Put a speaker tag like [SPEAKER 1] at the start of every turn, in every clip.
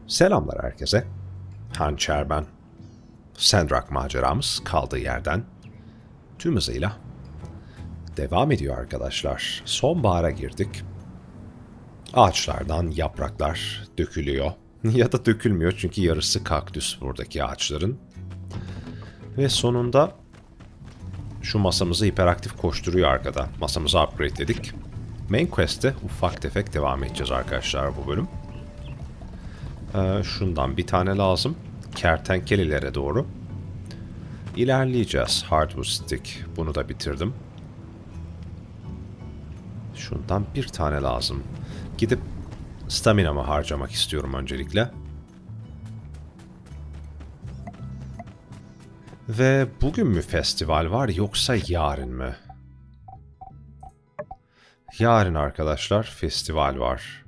[SPEAKER 1] Selamlar herkese. Hançer ben. Sandrock maceramız kaldığı yerden tüm hızıyla devam ediyor arkadaşlar. Sonbahara girdik. Ağaçlardan yapraklar dökülüyor. Ya da dökülmüyor çünkü yarısı kaktüs buradaki ağaçların. Ve sonunda şu masamızı hiperaktif koşturuyor arkada. Masamızı upgrade'ledik. Main Quest'te ufak tefek devam edeceğiz arkadaşlar bu bölüm. Şundan bir tane lazım. Kertenkelelere doğru İlerleyeceğiz. Hardwood Stick. Bunu da bitirdim. Şundan bir tane lazım. Gidip staminamı harcamak istiyorum öncelikle. Ve bugün mü festival var yoksa yarın mı? Yarın arkadaşlar festival var.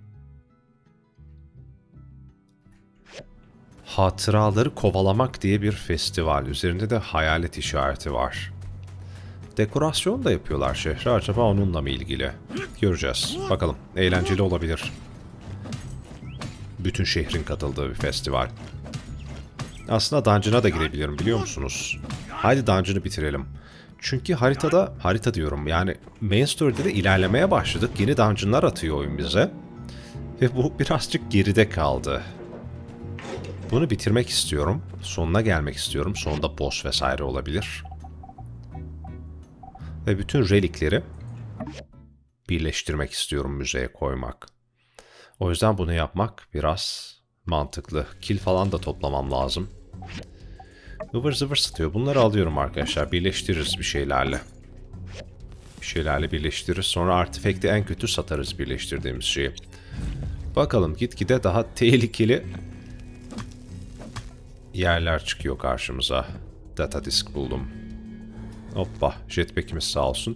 [SPEAKER 1] Hatıraları kovalamak diye bir festival. Üzerinde de hayalet işareti var. Dekorasyon da yapıyorlar şehre. Acaba onunla mı ilgili? Göreceğiz. Bakalım. Eğlenceli olabilir. Bütün şehrin katıldığı bir festival. Aslında dungeon'a da girebilirim biliyor musunuz? Haydi dungeon'ı bitirelim. Çünkü harita diyorum yani main story'de de ilerlemeye başladık. Yeni dungeon'lar atıyor oyun bize. Ve bu birazcık geride kaldı. Bunu bitirmek istiyorum. Sonuna gelmek istiyorum. Sonunda boss vesaire olabilir. Ve bütün relikleri birleştirmek istiyorum, müzeye koymak. O yüzden bunu yapmak biraz mantıklı. Kill falan da toplamam lazım. Ivır zıvır satıyor. Bunları alıyorum arkadaşlar. Birleştiririz bir şeylerle. Bir şeylerle birleştiririz. Sonra artifact'i en kötü satarız birleştirdiğimiz şeyi. Bakalım gitgide daha tehlikeli yerler çıkıyor karşımıza. Data disk buldum. Hoppa. Jetpack'imiz sağ olsun.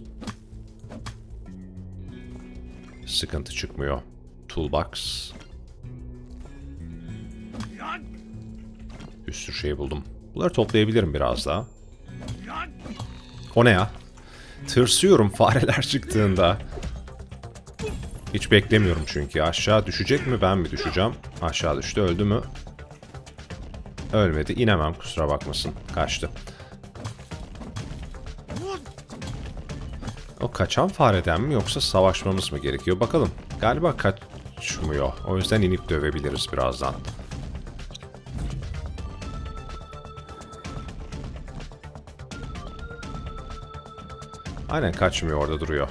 [SPEAKER 1] Sıkıntı çıkmıyor. Toolbox. Bir sürü şey buldum. Bunları toplayabilirim biraz daha. O ne ya? Tırsıyorum fareler çıktığında. Hiç beklemiyorum çünkü. Aşağı düşecek mi ben mi düşeceğim? Aşağı düştü. Öldü mü? Ölmedi. İnemem kusura bakmasın. Kaçtı. O kaçan fareden mi yoksa savaşmamız mı gerekiyor? Bakalım. Galiba kaçmıyor. O yüzden inip dövebiliriz birazdan. Aynen kaçmıyor, orada duruyor.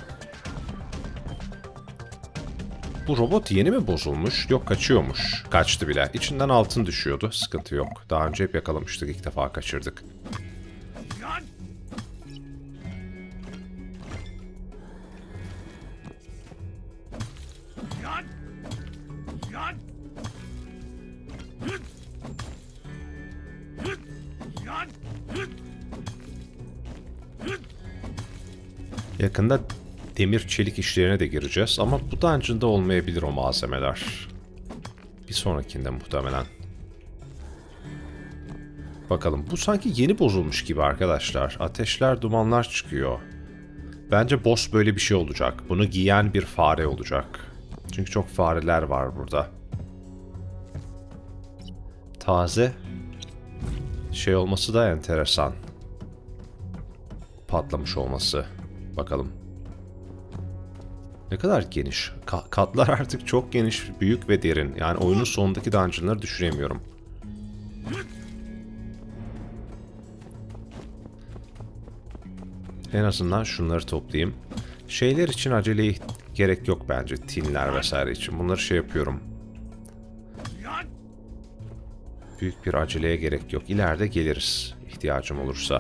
[SPEAKER 1] Bu robot yeni mi bozulmuş? Yok kaçıyormuş. Kaçtı bile. İçinden altın düşüyordu. Sıkıntı yok. Daha önce hep yakalamıştık. İlk defa kaçırdık. Yakında demir çelik işlerine de gireceğiz ama bu dungeon'da olmayabilir o malzemeler. Bir sonrakinde muhtemelen. Bakalım bu sanki yeni bozulmuş gibi arkadaşlar. Ateşler, dumanlar çıkıyor. Bence boss böyle bir şey olacak. Bunu giyen bir fare olacak. Çünkü çok fareler var burada. Taze şey olması da enteresan. Patlamış olması. Bakalım. Ne kadar geniş. Katlar artık çok geniş, büyük ve derin. Yani oyunun sonundaki dungeonları düşüremiyorum. En azından şunları toplayayım. Şeyler için aceleye gerek yok bence. Tinler vesaire için. Bunları şey yapıyorum. Büyük bir aceleye gerek yok. İleride geliriz. İhtiyacım olursa.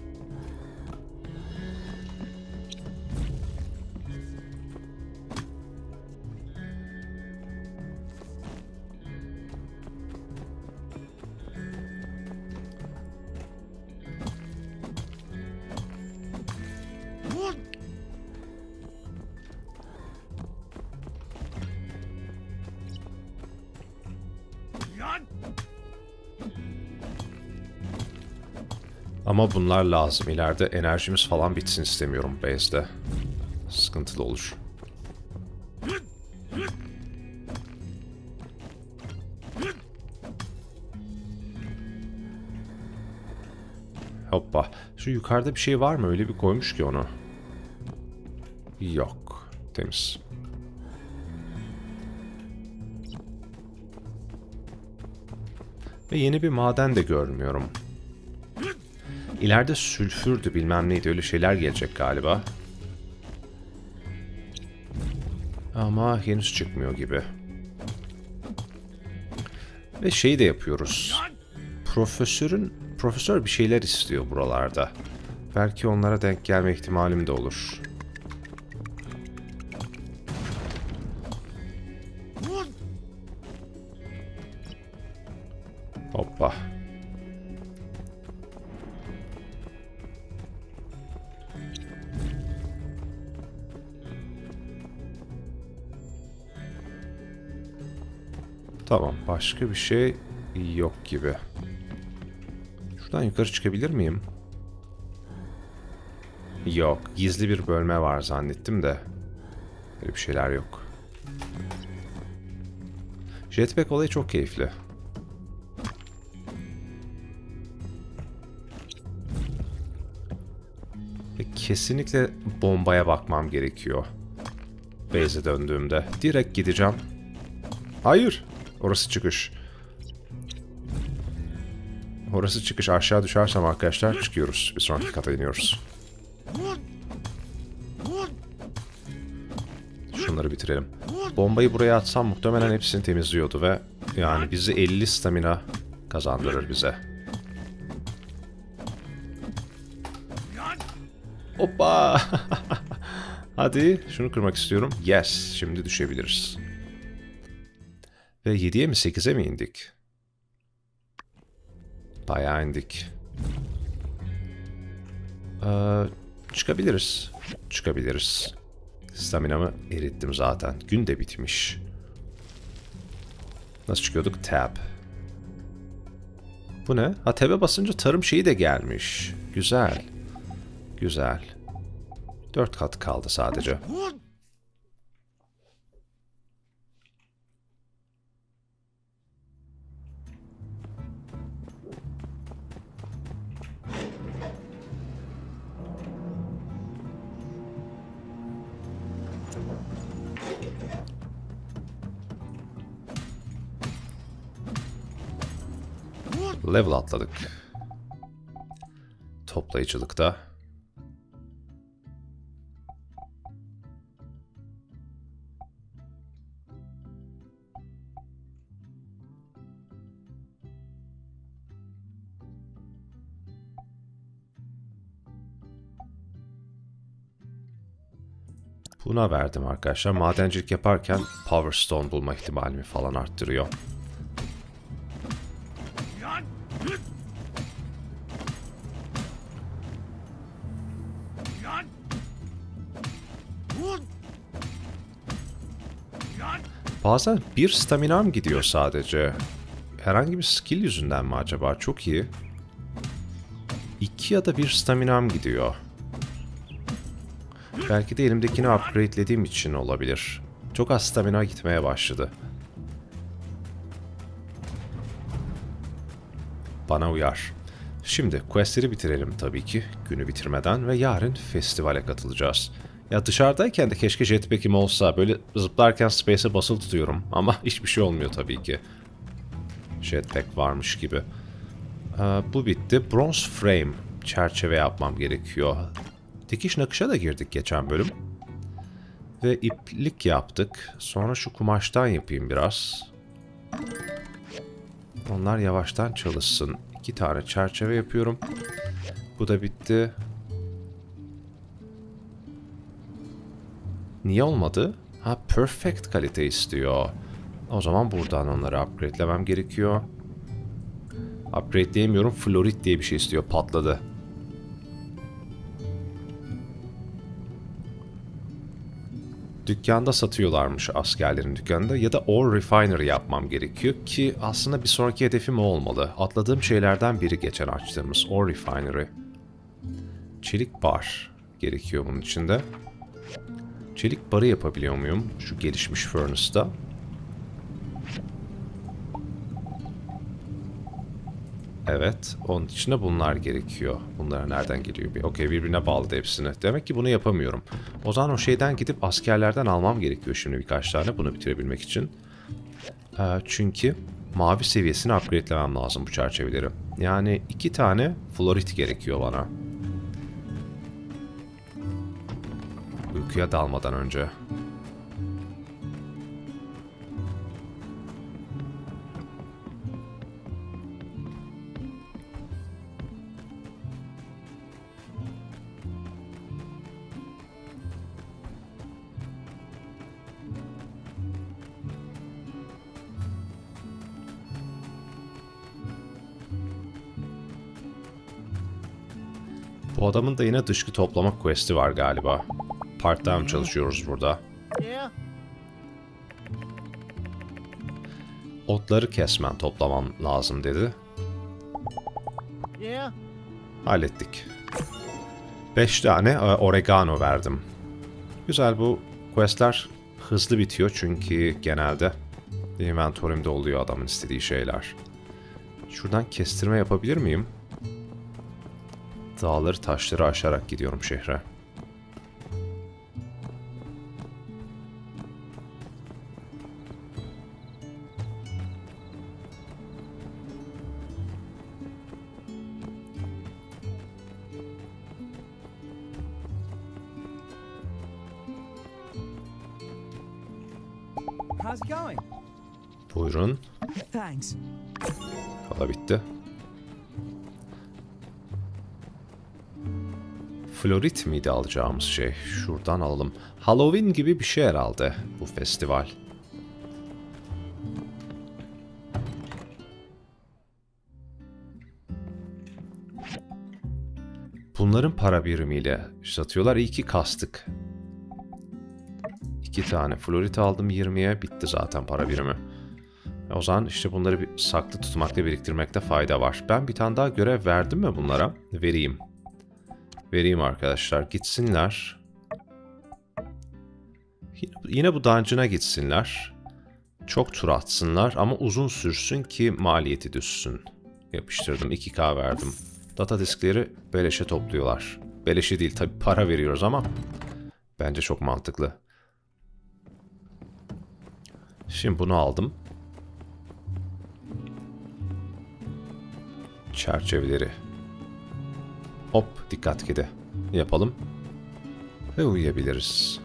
[SPEAKER 1] Ama bunlar lazım. İleride enerjimiz falan bitsin istemiyorum base'de. Sıkıntılı olur. Hoppa. Şu yukarıda bir şey var mı? Öyle bir koymuş ki onu. Yok. Temiz. Ve yeni bir maden de görmüyorum. İleride sülfürdü bilmem neydi öyle şeyler gelecek galiba. Ama henüz çıkmıyor gibi. Ve şeyi de yapıyoruz. Profesör bir şeyler istiyor buralarda. Belki onlara denk gelme ihtimalim de olur. Hoppa. Tamam, başka bir şey yok gibi. Şuradan yukarı çıkabilir miyim? Yok, gizli bir bölme var zannettim de. Böyle bir şeyler yok. Jetpack olayı çok keyifli. Ve kesinlikle bombaya bakmam gerekiyor. Base'e döndüğümde. Direkt gideceğim. Hayır. Orası çıkış. Orası çıkış. Aşağı düşersem arkadaşlar çıkıyoruz. Bir sonraki kata iniyoruz. Şunları bitirelim. Bombayı buraya atsam muhtemelen hepsini temizliyordu ve yani bizi 50 stamina kazandırır bize. Hoppa! Hadi şunu kırmak istiyorum. Yes. Şimdi düşebiliriz. Ve 7'ye mi 8'e mi indik? Bayağı indik. Çıkabiliriz. Çıkabiliriz. Staminamı erittim zaten. Gün de bitmiş. Nasıl çıkıyorduk? Tab. Bu ne? Ha, tab'e basınca tarım şeyi de gelmiş. Güzel. Güzel. 4 kat kaldı sadece. Level atladık. Toplayıcılıkta. Buna verdim arkadaşlar. Madencilik yaparken Power Stone bulma ihtimalimi falan arttırıyor. Bazen bir staminam gidiyor sadece. Herhangi bir skill yüzünden mi acaba? Çok iyi. 2 ya da 1 staminam gidiyor. Belki de elimdekini upgradelediğim için olabilir. Çok az stamina gitmeye başladı. Bana uyar. Şimdi questleri bitirelim tabii ki. Günü bitirmeden ve yarın festivale katılacağız. Ya dışarıdayken de keşke jetpack'im olsa. Böyle zıplarken space'e basılı tutuyorum. Ama hiçbir şey olmuyor tabii ki. Jetpack varmış gibi. Bu bitti. Bronze frame. Çerçeve yapmam gerekiyor. Dikiş nakışa da girdik geçen bölüm. Ve iplik yaptık. Sonra şu kumaştan yapayım biraz. Onlar yavaştan çalışsın. 2 tane çerçeve yapıyorum. Bu da bitti. Niye olmadı? Ha, perfect kalite istiyor. O zaman buradan onları upgradelemem gerekiyor. Upgradeleyemiyorum. Florit diye bir şey istiyor. Patladı. Dükkanda satıyorlarmış askerlerin dükkanında ya da ore refinery yapmam gerekiyor ki aslında bir sonraki hedefim o olmalı. Atladığım şeylerden biri geçen açtığımız ore refinery. Çelik bar gerekiyor bunun içinde. Çelik barı yapabiliyor muyum şu gelişmiş furnace'da? Evet. Onun için de bunlar gerekiyor. Bunlar nereden geliyor? Okey, birbirine bağladı hepsini. Demek ki bunu yapamıyorum. O zaman o şeyden gidip askerlerden almam gerekiyor şimdi birkaç tane bunu bitirebilmek için. Çünkü mavi seviyesini upgrade'lemem lazım bu çerçeveleri. Yani 2 tane florit gerekiyor bana. Uykuya dalmadan önce. Bu adamın da yine dışkı toplamak quest'i var galiba. Part time çalışıyoruz burada. Otları kesmen toplamam lazım dedi. Hallettik. 5 tane oregano verdim. Güzel, bu quest'ler hızlı bitiyor çünkü genelde inventory'imde oluyor adamın istediği şeyler. Şuradan kestirme yapabilir miyim? Dağları taşları aşarak gidiyorum şehre. Buyurun.
[SPEAKER 2] Thanks.
[SPEAKER 1] Kola bitti. Florit miydi alacağımız şey? Şuradan alalım. Halloween gibi bir şey herhalde bu festival. Bunların para birimiyle satıyorlar. İyi ki kastık. 2 tane florit aldım 20'ye. Bitti zaten para birimi. O zaman işte bunları bir saklı tutmakta, biriktirmekte fayda var. Ben bir tane daha görev verdim mi bunlara? Vereyim. Vereyim arkadaşlar. Gitsinler. Yine bu dungeon'a gitsinler. Çok tur atsınlar ama uzun sürsün ki maliyeti düşsün. Yapıştırdım. 2K verdim. Data diskleri beleşe topluyorlar. Beleşe değil tabi, para veriyoruz ama bence çok mantıklı. Şimdi bunu aldım. Çerçeveleri. Hop, dikkat kedi. Yapalım. Ve uyuyabiliriz.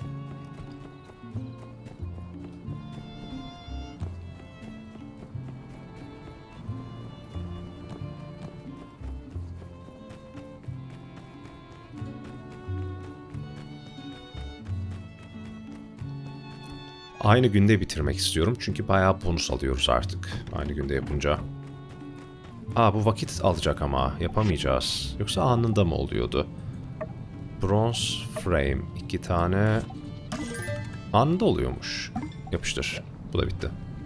[SPEAKER 1] Aynı günde bitirmek istiyorum çünkü bayağı bonus alıyoruz artık aynı günde yapınca. Bu vakit alacak ama yapamayacağız. Yoksa anında mı oluyordu? Bronze frame 2 tane anında oluyormuş. Yapıştır. Bu da bitti.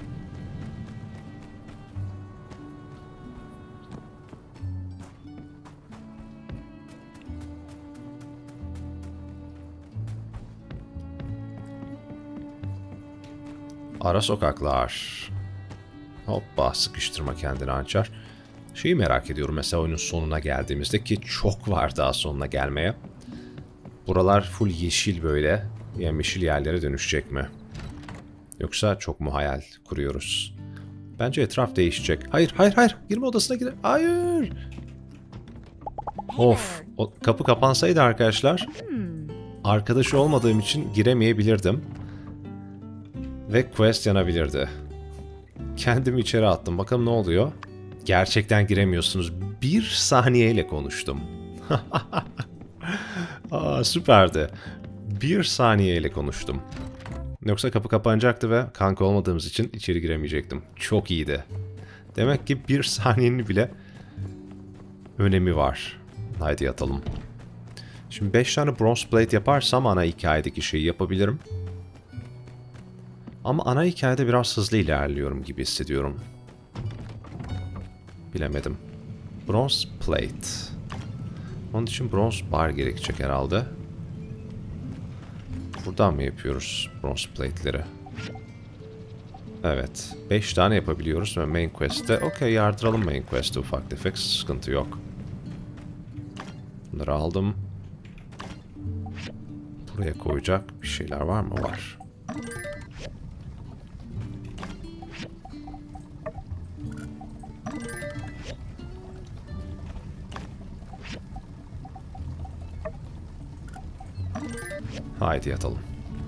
[SPEAKER 1] Ara sokaklar. Hoppa, sıkıştırma kendini hançer. Şeyi merak ediyorum mesela oyunun sonuna geldiğimizde, ki çok var daha sonuna gelmeye. Buralar full yeşil böyle. Yemyeşil yerlere dönüşecek mi? Yoksa çok mu hayal kuruyoruz? Bence etraf değişecek. Hayır, hayır, hayır. Girme odasına gir. Hayır. Of. O kapı kapansaydı arkadaşlar, arkadaşı olmadığım için giremeyebilirdim. Ve quest yanabilirdi. Kendimi içeri attım. Bakalım ne oluyor? Gerçekten giremiyorsunuz. 1 saniyeyle konuştum. Süperdi. 1 saniyeyle konuştum. Yoksa kapı kapanacaktı ve kanka olmadığımız için içeri giremeyecektim. Çok iyiydi. Demek ki 1 saniyenin bile önemi var. Haydi yatalım. Şimdi 5 tane bronze plate yaparsam ana hikayedeki şeyi yapabilirim. Ama ana hikayede biraz hızlı ilerliyorum gibi hissediyorum. Bilemedim. Bronze plate. Onun için bronze bar gerekecek herhalde. Buradan mı yapıyoruz bronze plate'leri? Evet. 5 tane yapabiliyoruz ve main quest'te. Okey, yardıralım main quest'te ufak tefek. Sıkıntı yok. Bunları aldım. Buraya koyacak bir şeyler var mı? Var. Haydi yatalım.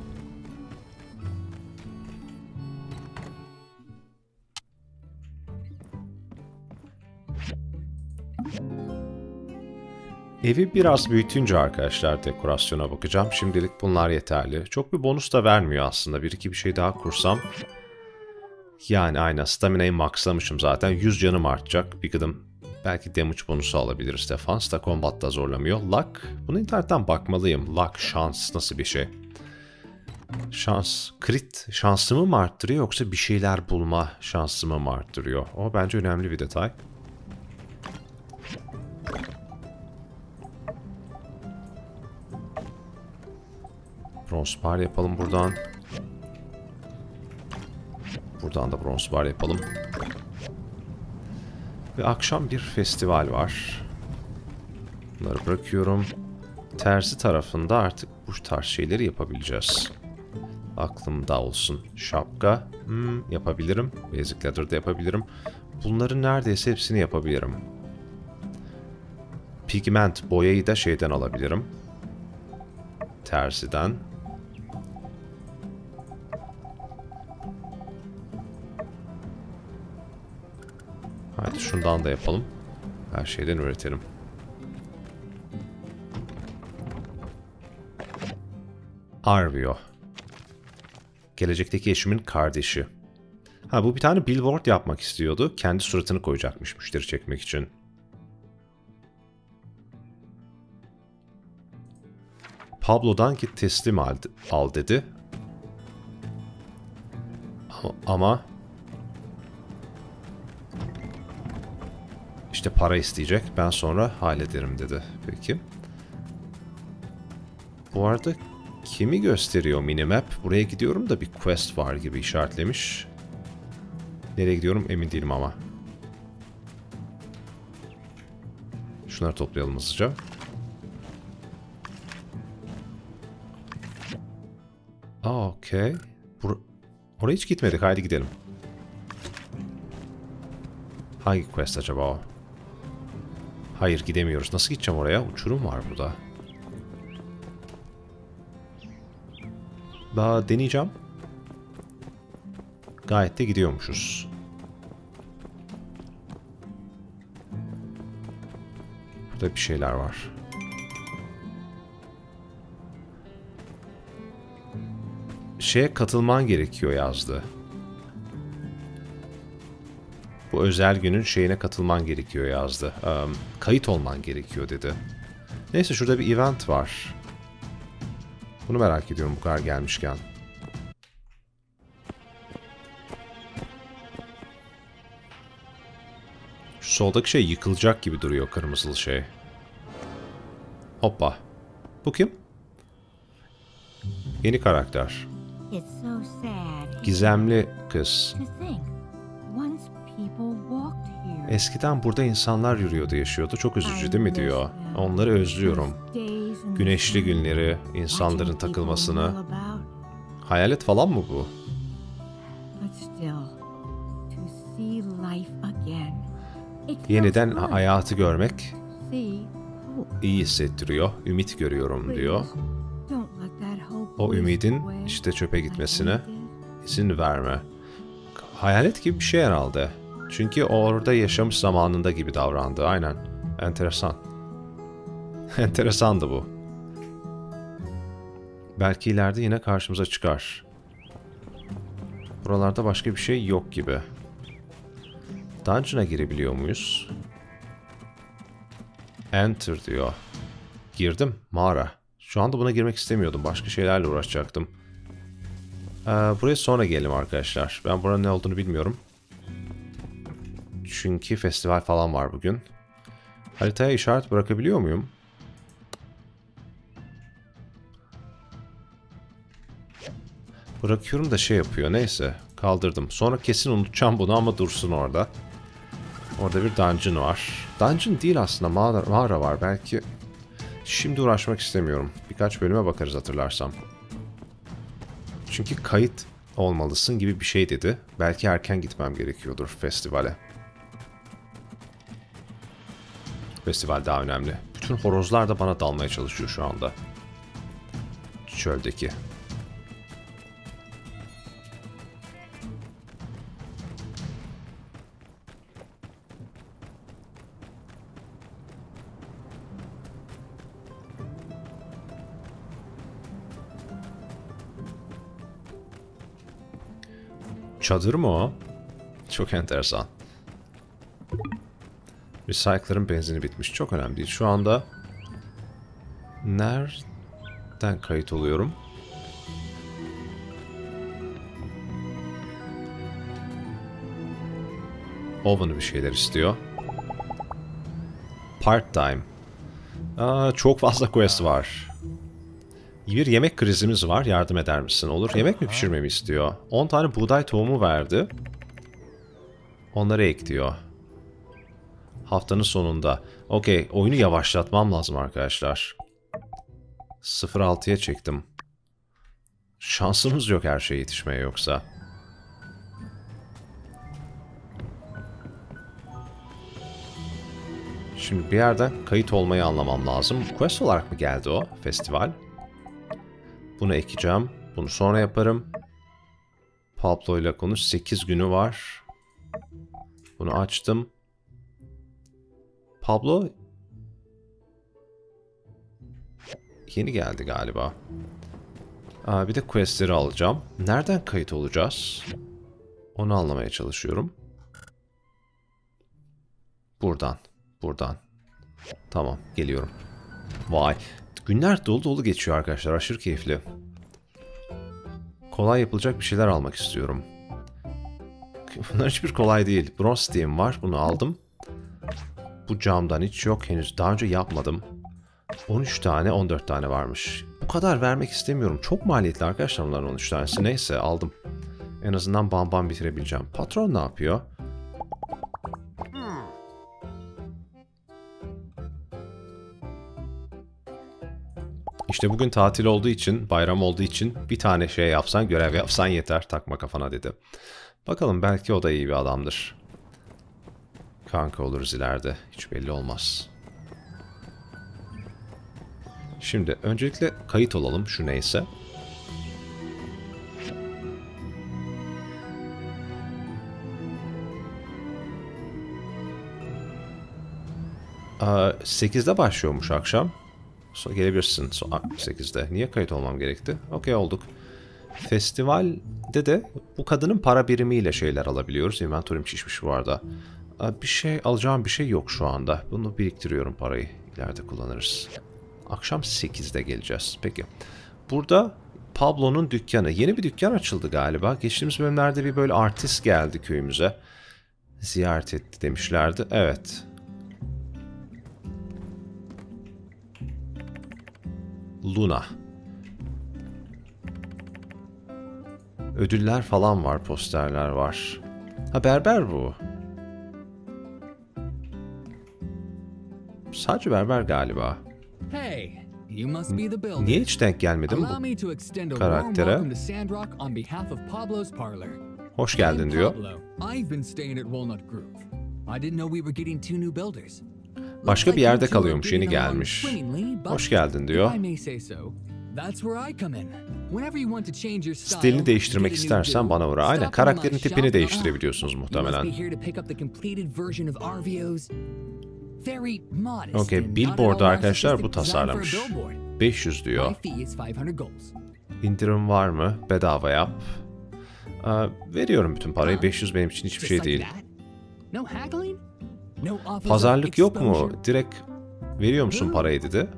[SPEAKER 1] Evi biraz büyütünce arkadaşlar dekorasyona bakacağım. Şimdilik bunlar yeterli. Çok bir bonus da vermiyor aslında. Bir iki bir şey daha kursam. Yani aynen, stamina'yı maxlamışım zaten. 100 canım artacak. Bir gıdım belki damage bonusu alabiliriz. Defans da combat'ta zorlamıyor. Luck. Bunu internetten bakmalıyım. Luck, şans nasıl bir şey? Şans, crit şansımı mı arttırıyor yoksa bir şeyler bulma şansımı mı arttırıyor? O bence önemli bir detay. Bronze bar yapalım buradan. Buradan da bronze bar yapalım. Ve akşam bir festival var. Bunları bırakıyorum. Tersi tarafında artık bu tarz şeyleri yapabileceğiz. Aklımda olsun. Şapka yapabilirim. Basic Leather'da yapabilirim. Bunların neredeyse hepsini yapabilirim. Pigment boyayı da şeyden alabilirim. Tersiden. Hadi şundan da yapalım. Her şeyden üretelim. Arvio. Gelecekteki eşimin kardeşi. Ha, bu bir tane billboard yapmak istiyordu. Kendi suratını koyacakmış müşteri çekmek için. Pablo'dan git teslim al dedi. Ama işte para isteyecek. Ben sonra hallederim dedi. Peki. Bu arada kimi gösteriyor minimap? Buraya gidiyorum da bir quest var gibi işaretlemiş. Nereye gidiyorum emin değilim ama. Şunları toplayalım hızlıca. Okey. Oraya hiç gitmedik. Haydi gidelim. Hangi quest acaba o? Hayır, gidemiyoruz. Nasıl gideceğim oraya? Uçurum var burada. Daha deneyeceğim. Gayet de gidiyormuşuz. Burada bir şeyler var. Şeye katılman gerekiyor yazdı. Bu özel günün şeyine katılman gerekiyor yazdı. Kayıt olman gerekiyor dedi. Neyse, şurada bir event var. Bunu merak ediyorum bu kadar gelmişken. Şu soldaki şey yıkılacak gibi duruyor, kırmızılı şey. Hoppa. Bu kim? Yeni karakter. Gizemli kız. Eskiden burada insanlar yürüyordu, yaşıyordu. Çok üzücü değil mi diyor. Onları özlüyorum. Güneşli günleri, insanların takılmasını. Hayalet falan mı bu? Yeniden hayatı görmek iyi hissettiriyor. Ümit görüyorum diyor. O ümidin işte çöpe gitmesine izin verme. Hayalet gibi bir şey herhalde. Çünkü orada yaşamış zamanında gibi davrandı. Aynen. Enteresan. Enteresandı bu. Belki ileride yine karşımıza çıkar. Buralarda başka bir şey yok gibi. Dungeon'a girebiliyor muyuz? Enter diyor. Girdim. Mağara. Şu anda buna girmek istemiyordum. Başka şeylerle uğraşacaktım. Buraya sonra gelelim arkadaşlar. Ben buranın ne olduğunu bilmiyorum. Çünkü festival falan var bugün. Haritaya işaret bırakabiliyor muyum? Bırakıyorum da şey yapıyor. Neyse. Kaldırdım. Sonra kesin unutacağım bunu ama dursun orada. Orada bir dungeon var. Dungeon değil aslında. Mağara var. Belki şimdi uğraşmak istemiyorum. Birkaç bölüme bakarız hatırlarsam. Çünkü kayıt olmalısın gibi bir şey dedi. Belki erken gitmem gerekiyordur festivale. Festival daha önemli. Bütün horozlar da bana dalmaya çalışıyor şu anda. Çöldeki. Çadır mı o? Çok enteresan. Recycler'ın benzini bitmiş. Çok önemli değil. Şu anda nereden kayıt oluyorum? Oven'ı bir şeyler istiyor. Part time. Çok fazla quest var. Bir yemek krizimiz var. Yardım eder misin? Olur. Yemek mi pişirmemi istiyor? 10 tane buğday tohumu verdi. Onları ek diyor. Haftanın sonunda. Okey. Oyunu yavaşlatmam lazım arkadaşlar. 0.6'ya çektim. Şansımız yok her şeye yetişmeye yoksa. Şimdi bir yerden kayıt olmayı anlamam lazım. Quest olarak mı geldi o festival? Bunu ekeceğim. Bunu sonra yaparım. Pablo ile konuş. 8 günü var. Bunu açtım. Pablo yeni geldi galiba. Bir de questleri alacağım. Nereden kayıt olacağız? Onu anlamaya çalışıyorum. Buradan. Buradan. Tamam, geliyorum. Vay. Günler dolu dolu geçiyor arkadaşlar. Aşırı keyifli. Kolay yapılacak bir şeyler almak istiyorum. Bunlar hiçbir kolay değil. Bronze Steam var. Bunu aldım. Bu camdan hiç yok henüz. Daha önce yapmadım. 13 tane, 14 tane varmış. Bu kadar vermek istemiyorum. Çok maliyetli arkadaşlar bunların 13 tanesi. Neyse aldım. En azından bam bam bitirebileceğim. Patron ne yapıyor? İşte bugün tatil olduğu için, bayram olduğu için bir tane şey yapsan, görev yapsan yeter. Takma kafana dedi. Bakalım belki o da iyi bir adamdır. Kanka oluruz ileride. Hiç belli olmaz. Şimdi öncelikle kayıt olalım. Şu neyse. Aa, 8'de başlıyormuş akşam. Gelebilirsin 8'de. Niye kayıt olmam gerekti? Okey olduk. Festivalde de bu kadının para birimiyle şeyler alabiliyoruz. Inventory'm şişmiş bu arada. Bir şey alacağım bir şey yok şu anda. Bunu biriktiriyorum parayı. İleride kullanırız. Akşam 8'de geleceğiz. Peki. Burada Pablo'nun dükkanı. Yeni bir dükkan açıldı galiba. Geçtiğimiz bölümlerde bir böyle artist geldi köyümüze. Ziyaret etti demişlerdi. Evet. Luna. Ödüller falan var, posterler var. Ha berber bu. Sadece berber galiba. Niye hiç denk gelmedim bu karaktere? Hoş geldin diyor. Başka bir yerde kalıyormuş, yeni gelmiş. Hoş geldin diyor. Stilini değiştirmek istersen bana uğra. Aynen, karakterin tipini değiştirebiliyorsunuz muhtemelen. Okey, billboard'u arkadaşlar bu tasarlamış. 500 diyor. İndirim var mı? Bedava yap. Veriyorum bütün parayı. 500 benim için hiçbir şey değil. Pazarlık yok mu? Direkt veriyor musun parayı dedi.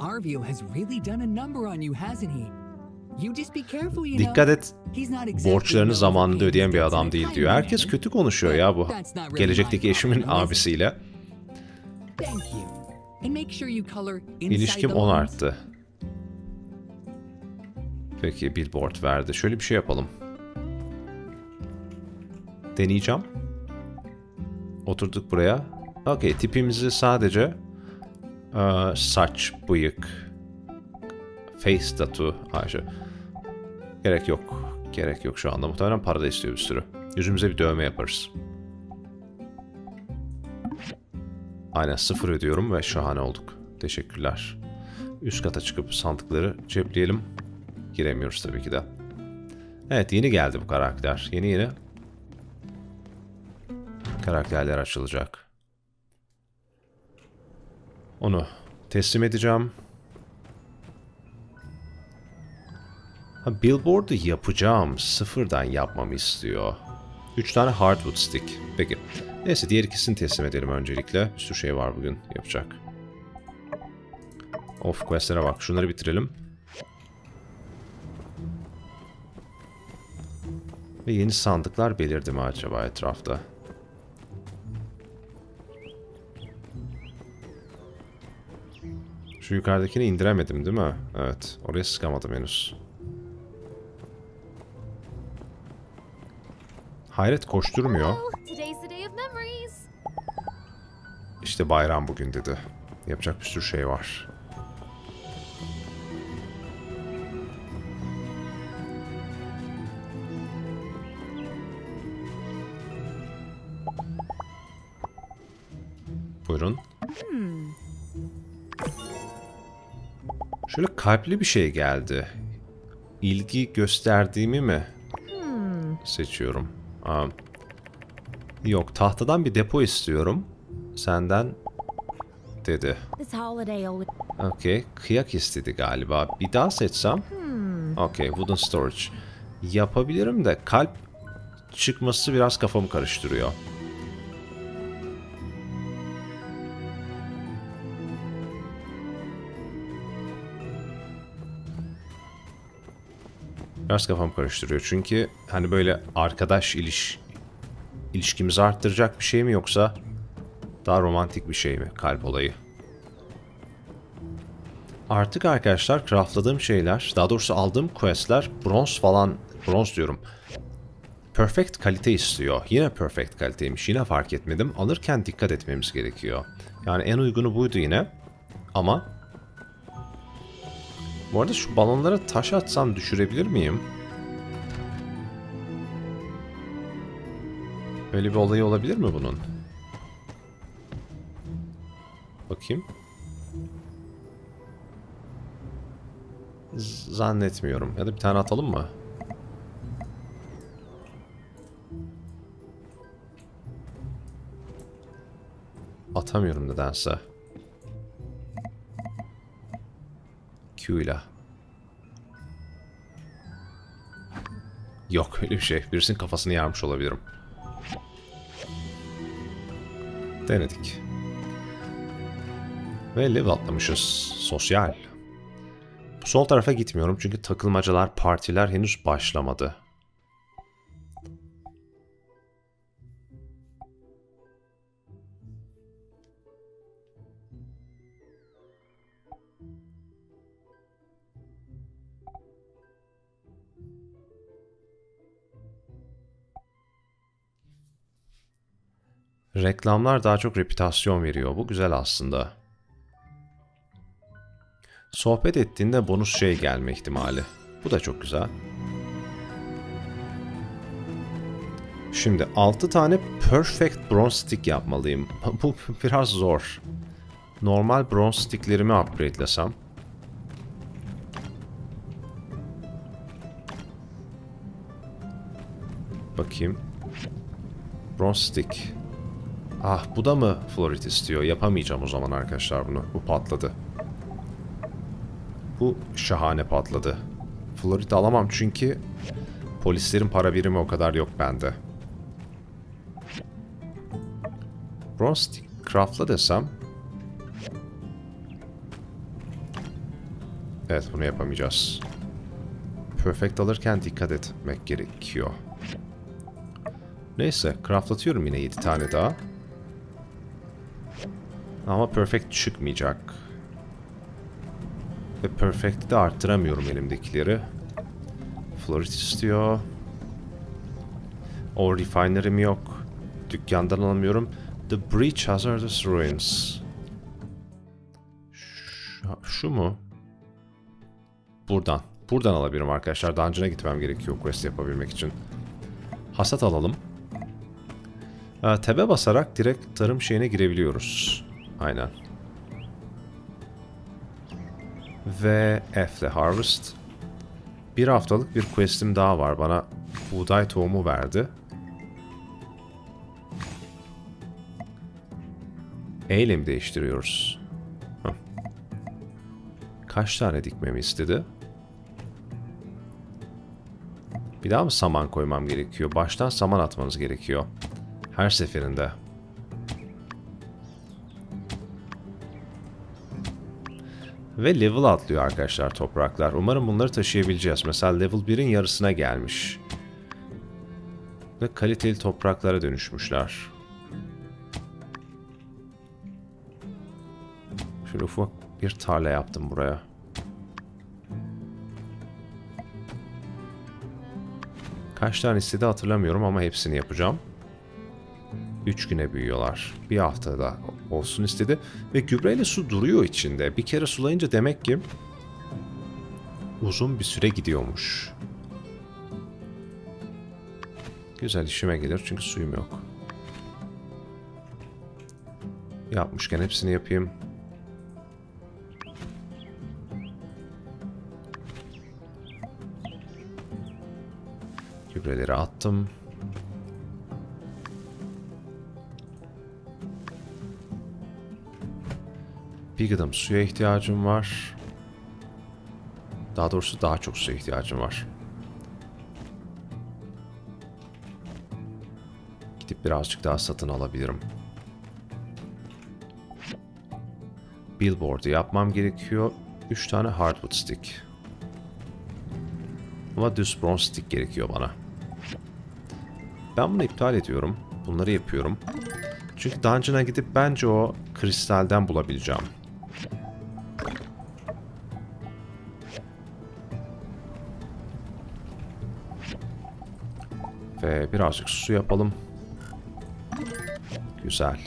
[SPEAKER 1] Dikkat et, borçlarını zamanında ödeyen bir adam değil diyor. Herkes kötü konuşuyor ya bu gelecekteki eşimin abisiyle. İlişkim 10 arttı. Peki billboard verdi. Şöyle bir şey yapalım. Deneyeceğim. Oturduk buraya. Okey, tipimizi sadece saç, bıyık, face tattoo. Gerek yok. Gerek yok şu anda. Muhtemelen para da istiyor bir sürü. Yüzümüze bir dövme yaparız. Aynen 0 ödüyorum ve şahane olduk. Teşekkürler. Üst kata çıkıp sandıkları cepleyelim. Giremiyoruz tabii ki de. Evet, yeni geldi bu karakter. Yeni karakterler açılacak. Onu teslim edeceğim. Billboard'u yapacağım. Sıfırdan yapmamı istiyor. 3 tane hardwood stick. Peki. Neyse, diğer ikisini teslim edelim öncelikle. Bir sürü şey var bugün yapacak. Of, questlere bak. Şunları bitirelim. Ve yeni sandıklar belirdi mi acaba etrafta? Şu yukarıdakini indiremedim değil mi? Evet. Oraya sıkamadım henüz. Hayret koşturmuyor. İşte bayram bugün dedi. Yapacak bir sürü şey var. Buyurun. Şöyle kalpli bir şey geldi. İlgi gösterdiğimi mi seçiyorum? Yok, tahtadan bir depo istiyorum. Senden dedi. Okey, kıyak istedi galiba. Bir daha seçsem. Okey, wooden storage. Yapabilirim de kalp çıkması biraz kafamı karıştırıyor. Biraz kafam karıştırıyor çünkü hani böyle arkadaş ilişkimizi arttıracak bir şey mi yoksa daha romantik bir şey mi kalp olayı? Artık arkadaşlar craftladığım şeyler, daha doğrusu aldığım questler bronz diyorum. Perfect kalite istiyor. Yine perfect kaliteymiş. Yine fark etmedim. Alırken dikkat etmemiz gerekiyor. Yani en uygunu buydu yine. Ama bu arada şu balonlara taş atsam düşürebilir miyim? Öyle bir olayı olabilir mi bunun? Bakayım. Zannetmiyorum. Ya da bir tane atalım mı? Atamıyorum nedense. Q ile. Yok öyle bir şey. Birisinin kafasını yarmış olabilirim. Denedik. Ve level atlamışız. Sosyal. Bu sol tarafa gitmiyorum çünkü takılmacalar, partiler henüz başlamadı. Reklamlar daha çok reputasyon veriyor. Bu güzel aslında. Sohbet ettiğinde bonus şey gelme ihtimali. Bu da çok güzel. Şimdi 6 tane perfect bronze stick yapmalıyım. Bu biraz zor. Normal bronze sticklerimi upgradelesem. Bakayım. Bronze stick. Ah, bu da mı florit istiyor? Yapamayacağım o zaman arkadaşlar bunu. Bu patladı. Bu şahane patladı. Florit alamam çünkü polislerin para birimi o kadar yok bende. Bronze stick craftla desem. Evet, bunu yapamayacağız. Perfect alırken dikkat etmek gerekiyor. Neyse, craftlatıyorum yine 7 tane daha. Ama perfect çıkmayacak. Ve perfect'i de arttıramıyorum elimdekileri. Florit istiyor. O refinery'm yok. Dükkandan alamıyorum. The Breach Hazardous Ruins. Şu mu? Buradan. Buradan alabilirim arkadaşlar. Dungeon'a gitmem gerekiyor quest yapabilmek için. Hasat alalım. Tab'e basarak direkt tarım şeyine girebiliyoruz. Aynen. Ve F'le Harvest. Bir haftalık bir quest'im daha var. Bana buğday tohumu verdi. E mi değiştiriyoruz? Heh. Kaç tane dikmemi istedi? Bir daha mı saman koymam gerekiyor? Baştan saman atmanız gerekiyor. Her seferinde. Ve level atlıyor arkadaşlar topraklar. Umarım bunları taşıyabileceğiz. Mesela level 1'in yarısına gelmiş. Ve kaliteli topraklara dönüşmüşler. Şöyle ufak bir tarla yaptım buraya. Kaç tane istedi hatırlamıyorum ama hepsini yapacağım. 3 güne büyüyorlar. Bir haftada olsun istedi. Ve gübreyle su duruyor içinde. Bir kere sulayınca demek ki uzun bir süre gidiyormuş. Güzel, işime gelir çünkü suyum yok. Yapmışken hepsini yapayım. Gübreleri attım. Bir gıdım suya ihtiyacım var. Daha doğrusu daha çok suya ihtiyacım var. Gidip birazcık daha satın alabilirim. Billboard'u yapmam gerekiyor. 3 tane hardwood stick. Ama düz bronze stick gerekiyor bana. Ben bunu iptal ediyorum. Bunları yapıyorum. Çünkü dungeon'a gidip bence o kristalden bulabileceğim. Ve birazcık su yapalım. Güzel.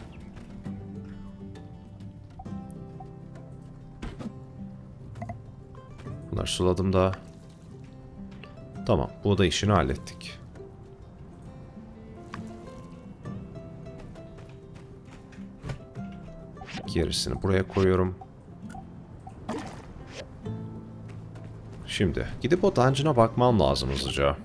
[SPEAKER 1] Bunları suladım da. Tamam, bu da işini hallettik. Gerisini buraya koyuyorum. Şimdi gidip o dungeon'a bakmam lazım hızlıca.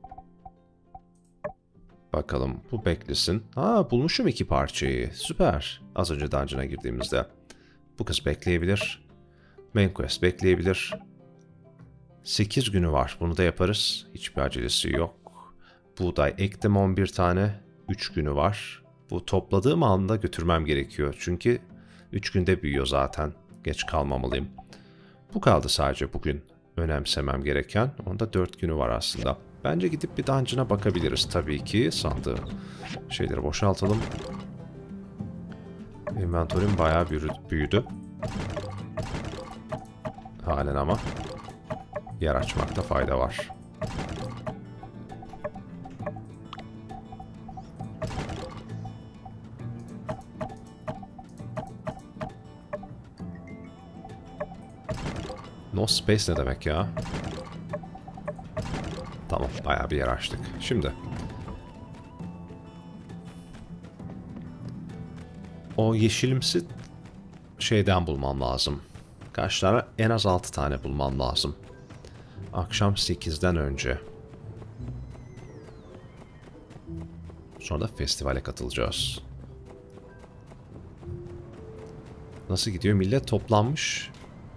[SPEAKER 1] Bakalım, bu beklesin. Aa, bulmuşum 2 parçayı. Süper. Az önce dungeon'a girdiğimizde. Bu kız bekleyebilir. Main quest bekleyebilir. 8 günü var. Bunu da yaparız. Hiçbir acelesi yok. Buğday ektim 11 tane. 3 günü var. Bu topladığım anda götürmem gerekiyor. Çünkü 3 günde büyüyor zaten. Geç kalmamalıyım. Bu kaldı sadece bugün önemsemem gereken. Onda 4 günü var aslında. Bence gidip bir dungeon'a bakabiliriz tabii ki. Sandığı şeyleri boşaltalım. Inventory'm bayağı büyüdü. Halen ama yer açmakta fayda var. No space ne demek ya? Tamam, bayağı bir yer açtık. Şimdi o yeşilimsi şeyden bulmam lazım. Kaç tane? En az 6 tane bulmam lazım. Akşam 8'den önce. Sonra da festivale katılacağız. Nasıl gidiyor? Millet toplanmış.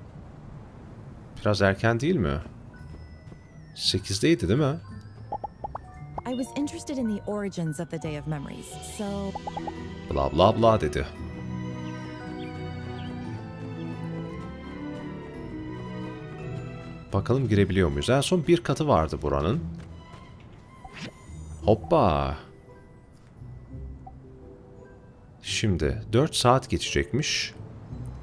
[SPEAKER 1] Biraz erken değil mi? 8'deydi değil mi?
[SPEAKER 2] I was interested in the origins of the Day of Memories, so...
[SPEAKER 1] Bla bla bla dedi. Bakalım girebiliyor muyuz? En son bir katı vardı buranın. Hoppa. Şimdi 4 saat geçecekmiş.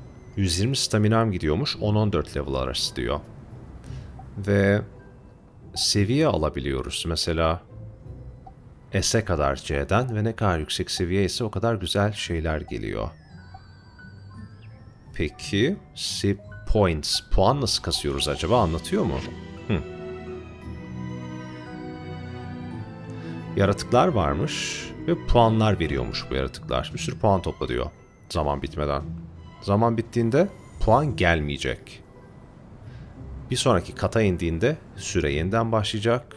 [SPEAKER 1] 120 staminam gidiyormuş. 10-14 level arası diyor. Ve seviye alabiliyoruz. Mesela S'e kadar C'den ve ne kadar yüksek seviye ise o kadar güzel şeyler geliyor. Peki points. Puan nasıl kasıyoruz acaba? Anlatıyor mu? Yaratıklar varmış ve puanlar veriyormuş bu yaratıklar. Bir sürü puan topla diyor zaman bitmeden. Zaman bittiğinde puan gelmeyecek. Bir sonraki kata indiğinde süre yeniden başlayacak.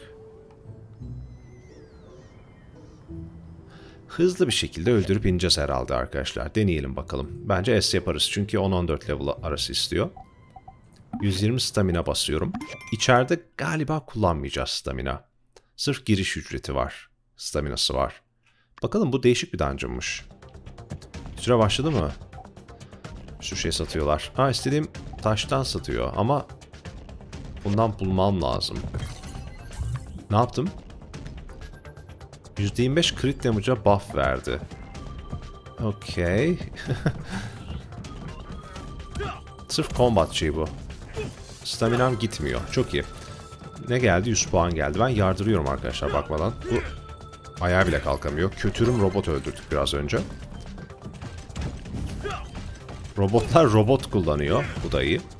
[SPEAKER 1] Hızlı bir şekilde öldürüp ineceğiz herhalde arkadaşlar. Deneyelim bakalım. Bence S yaparız çünkü 10-14 level arası istiyor. 120 stamina basıyorum. İçeride galiba kullanmayacağız stamina. Sırf giriş ücreti var. Staminası var. Bakalım, bu değişik bir dungeon'mış. Süre başladı mı? Bir sürü şey satıyorlar. Ha, istediğim taştan satıyor ama bundan bulmam lazım. Ne yaptım? %25 crit damage'a buff verdi. Okey. Sırf combat şey bu. Staminam gitmiyor. Çok iyi. Ne geldi? 100 puan geldi. Ben yardırıyorum arkadaşlar bakmadan. Bu ayağa bile kalkamıyor. Kötürüm robot öldürdük biraz önce. Robotlar robot kullanıyor. Bu da iyi.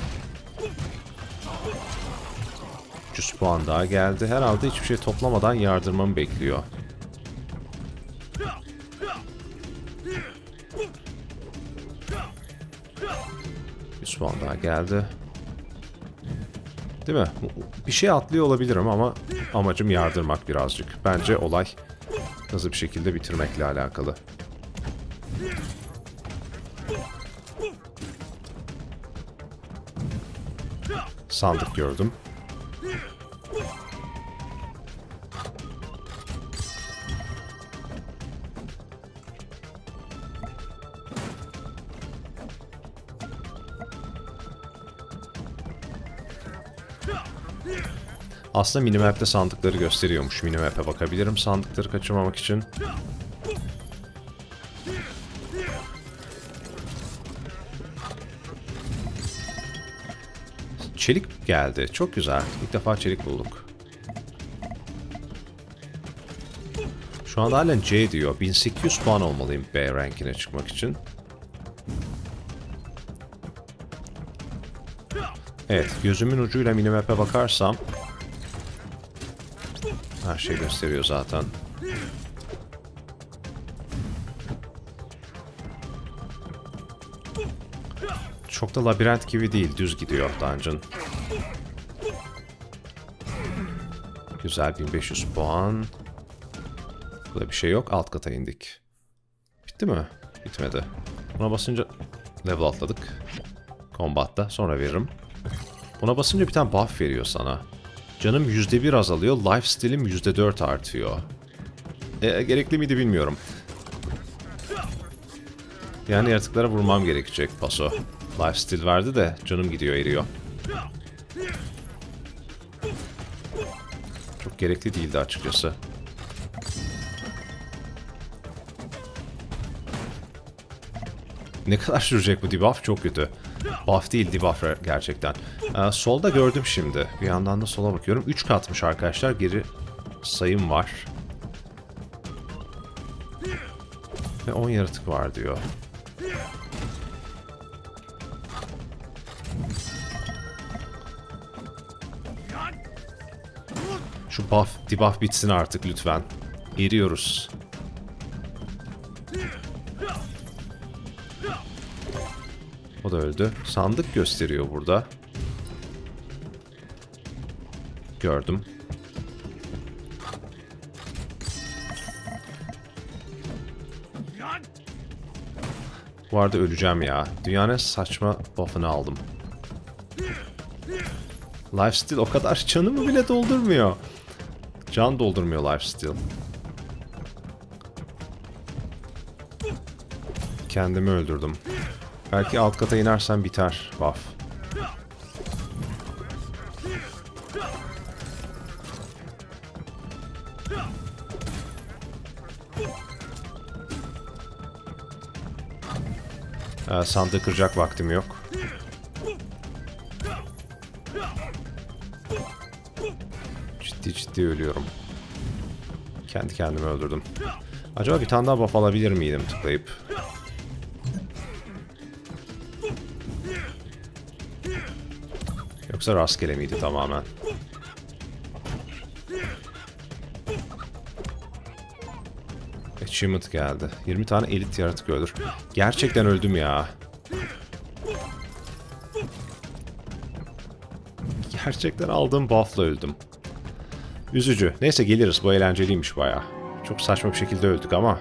[SPEAKER 1] 100 puan daha geldi. Herhalde hiçbir şey toplamadan yardırmamı bekliyor. Puan daha geldi. Değil mi? Bir şey atlıyor olabilirim ama amacım yardırmak birazcık. Bence olay hızlı bir şekilde bitirmekle alakalı. Sandık gördüm. Aslında minimap'te sandıkları gösteriyormuş. Minimap'e bakabilirim sandıkları kaçırmamak için. Çelik geldi. Çok güzel. İlk defa çelik bulduk. Şu anda halen C diyor. 1800 puan olmalıyım B rankine çıkmak için. Evet, gözümün ucuyla minimap'e bakarsam her şey gösteriyor zaten. Çok da labirent gibi değil, düz gidiyor dungeon. Güzel, 1500 puan. Burada bir şey yok, alt kata indik. Bitti mi? Bitmedi. Buna basınca level atladık. Combat'ta, sonra veririm. Buna basınca bir tane buff veriyor sana. Canım %1 azalıyor, lifesteal'im %4 artıyor. Gerekli miydi bilmiyorum. Yani yaratıklara vurmam gerekecek paso. Lifesteal verdi de canım gidiyor, eriyor. Çok gerekli değildi açıkçası. Ne kadar sürecek bu debuff? Çok kötü. Buff değil, debuff gerçekten. Solda gördüm şimdi. Bir yandan da sola bakıyorum. 3 katmış arkadaşlar. Geri sayım var. Ve 10 yaratık var diyor. Şu debuff bitsin artık lütfen. Eriyoruz. O da öldü. Sandık gösteriyor burada. Gördüm. Bu arada öleceğim ya. Dünyanın saçma buff'ını aldım. Lifesteal o kadar canımı bile doldurmuyor. Can doldurmuyor lifesteal. Kendimi öldürdüm. Belki alt kata inersem biter buff. Sandığı kıracak vaktim yok. ciddi ciddi ölüyorum. Kendi kendimi öldürdüm. Acaba bir tane daha buff alabilir miydim tıklayıp? Yoksa rastgele miydi tamamen? Achievement geldi. 20 tane elit yaratık öldür. Gerçekten öldüm ya. Gerçekten aldığım buff'la öldüm. Üzücü. Neyse geliriz. Bu eğlenceliymiş bayağı. Çok saçma bir şekilde öldük ama.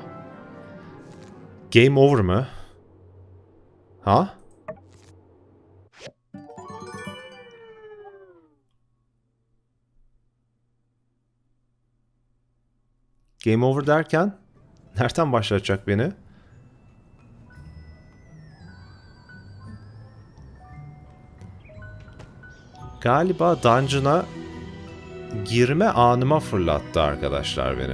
[SPEAKER 1] Game over mı? Ha? Game over derken nereden başlatacak beni? Galiba dungeon'a girme anıma fırlattı arkadaşlar beni.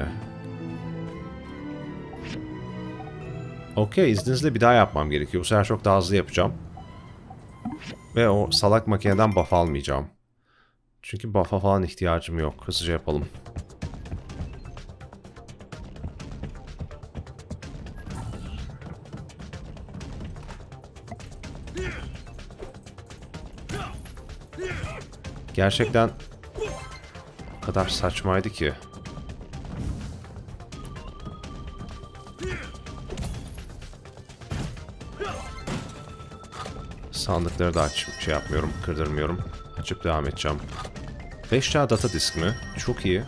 [SPEAKER 1] Okey, izninizle bir daha yapmam gerekiyor. Bu sefer çok daha hızlı yapacağım. Ve o salak makineden buff almayacağım. Çünkü buff'a falan ihtiyacım yok. Hızlıca yapalım. Gerçekten o kadar saçmaydı ki. Sandıkları da şey yapmıyorum, kırdırmıyorum. Açıp devam edeceğim. 5 tane data disk mi? Çok iyi.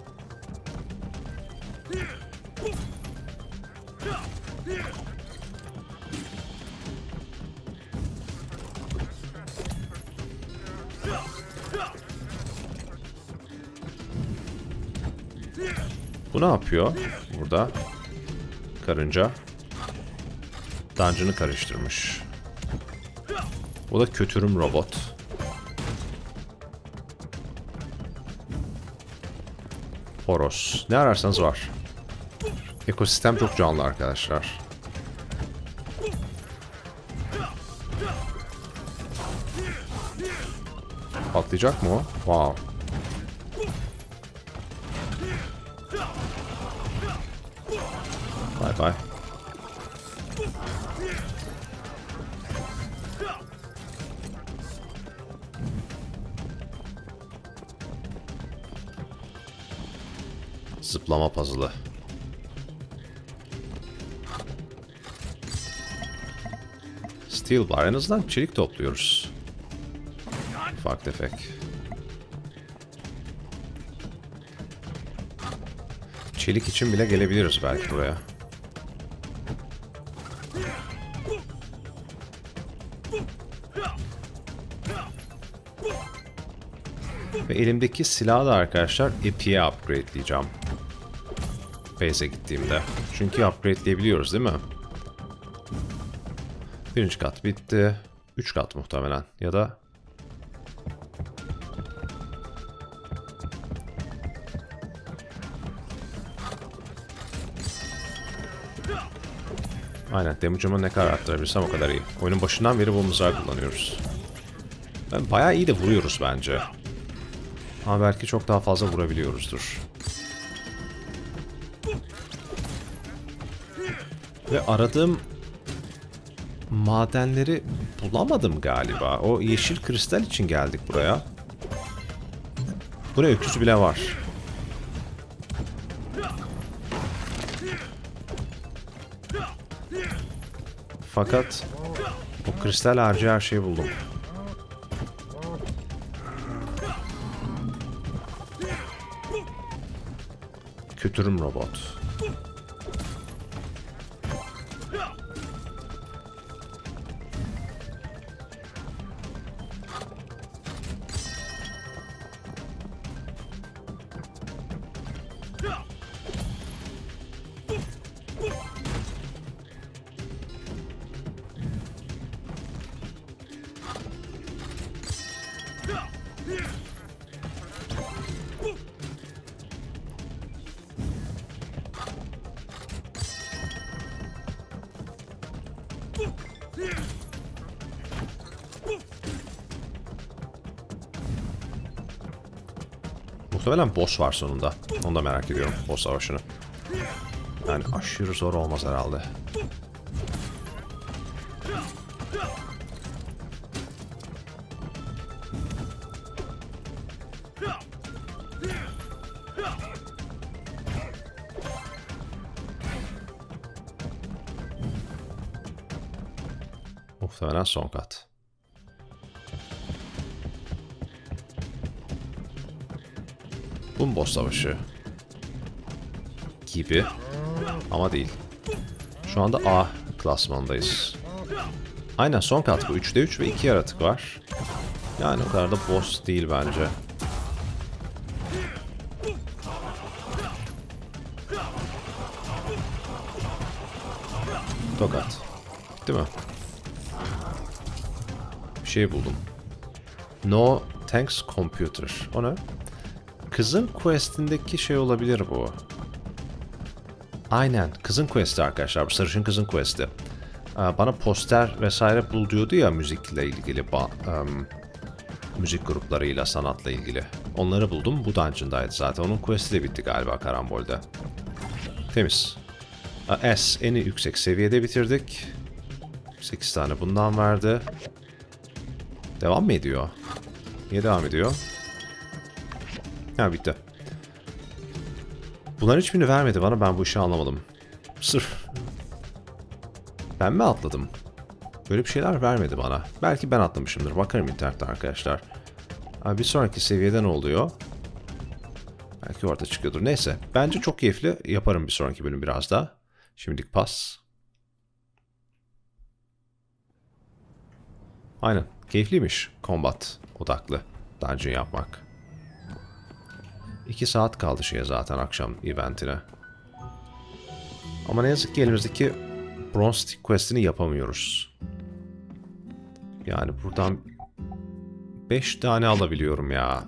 [SPEAKER 1] Bu ne yapıyor burada? Karınca. Dungeon'ı karıştırmış. O da kötürüm robot. Horos. Ne ararsanız var. Ekosistem çok canlı arkadaşlar. Patlayacak mı o? Wow. Bye bye. Zıplama puzzle'ı. Steel bar. En azından çelik topluyoruz. Ufak tefek. Çelik için bile gelebiliriz belki buraya. Ve elimdeki silahı da arkadaşlar Epi'ye upgradeleyeceğim. Base'e gittiğimde. Çünkü upgrade'leyebiliyoruz değil mi? Birinci kat bitti. 3 kat muhtemelen. Ya da... Aynen. Damage'ımı ne kadar arttırabilsem o kadar iyi. Oyunun başından beri bu mızrağı kullanıyoruz. Bayağı iyi de vuruyoruz bence. Ama belki çok daha fazla vurabiliyoruzdur. Ve aradığım madenleri bulamadım galiba. O yeşil kristal için geldik buraya. Buraya öküzü bile var. Fakat o kristal harici her şeyi buldum. Kötürüm robot. Muhtemelen boss var sonunda. Onu da merak ediyorum, boss savaşını. Yani aşırı zor olmaz herhalde. Muhtemelen son kat. Bu boss savaşı gibi ama değil. Şu anda A klasmanındayız. Aynen son kat bu. 3'te 3 ve 2 yaratık var. Yani o kadar da boss değil bence. Tokat. Değil mi? Bir şey buldum. No thanks computer. O ne? Kızın quest'indeki şey olabilir bu. Aynen. Kızın quest'i arkadaşlar. Bu sarışın kızın quest'i. Bana poster vesaire bul diyordu ya müzikle ilgili. Müzik gruplarıyla, sanatla ilgili. Onları buldum. Bu dungeon'daydı zaten. Onun quest'i de bitti galiba karambolde. Temiz. S en yüksek seviyede bitirdik. 8 tane bundan verdi. Devam mı ediyor? Niye devam ediyor? Ha bitti. Bunların hiçbirini vermedi bana. Ben bu işi anlamadım. Sırf. Ben mi atladım? Böyle bir şeyler vermedi bana. Belki ben atlamışımdır. Bakarım internette arkadaşlar. Bir sonraki seviyede ne oluyor? Belki orada çıkıyordur. Neyse. Bence çok keyifli. Yaparım bir sonraki bölüm biraz daha. Şimdilik pas. Aynen. Keyifliymiş. Combat odaklı dungeon yapmak. 2 saat kaldı şeye zaten akşam eventine. Ama ne yazık ki elimizdeki Bronze Stick Quest'ini yapamıyoruz. Yani buradan 5 tane alabiliyorum ya.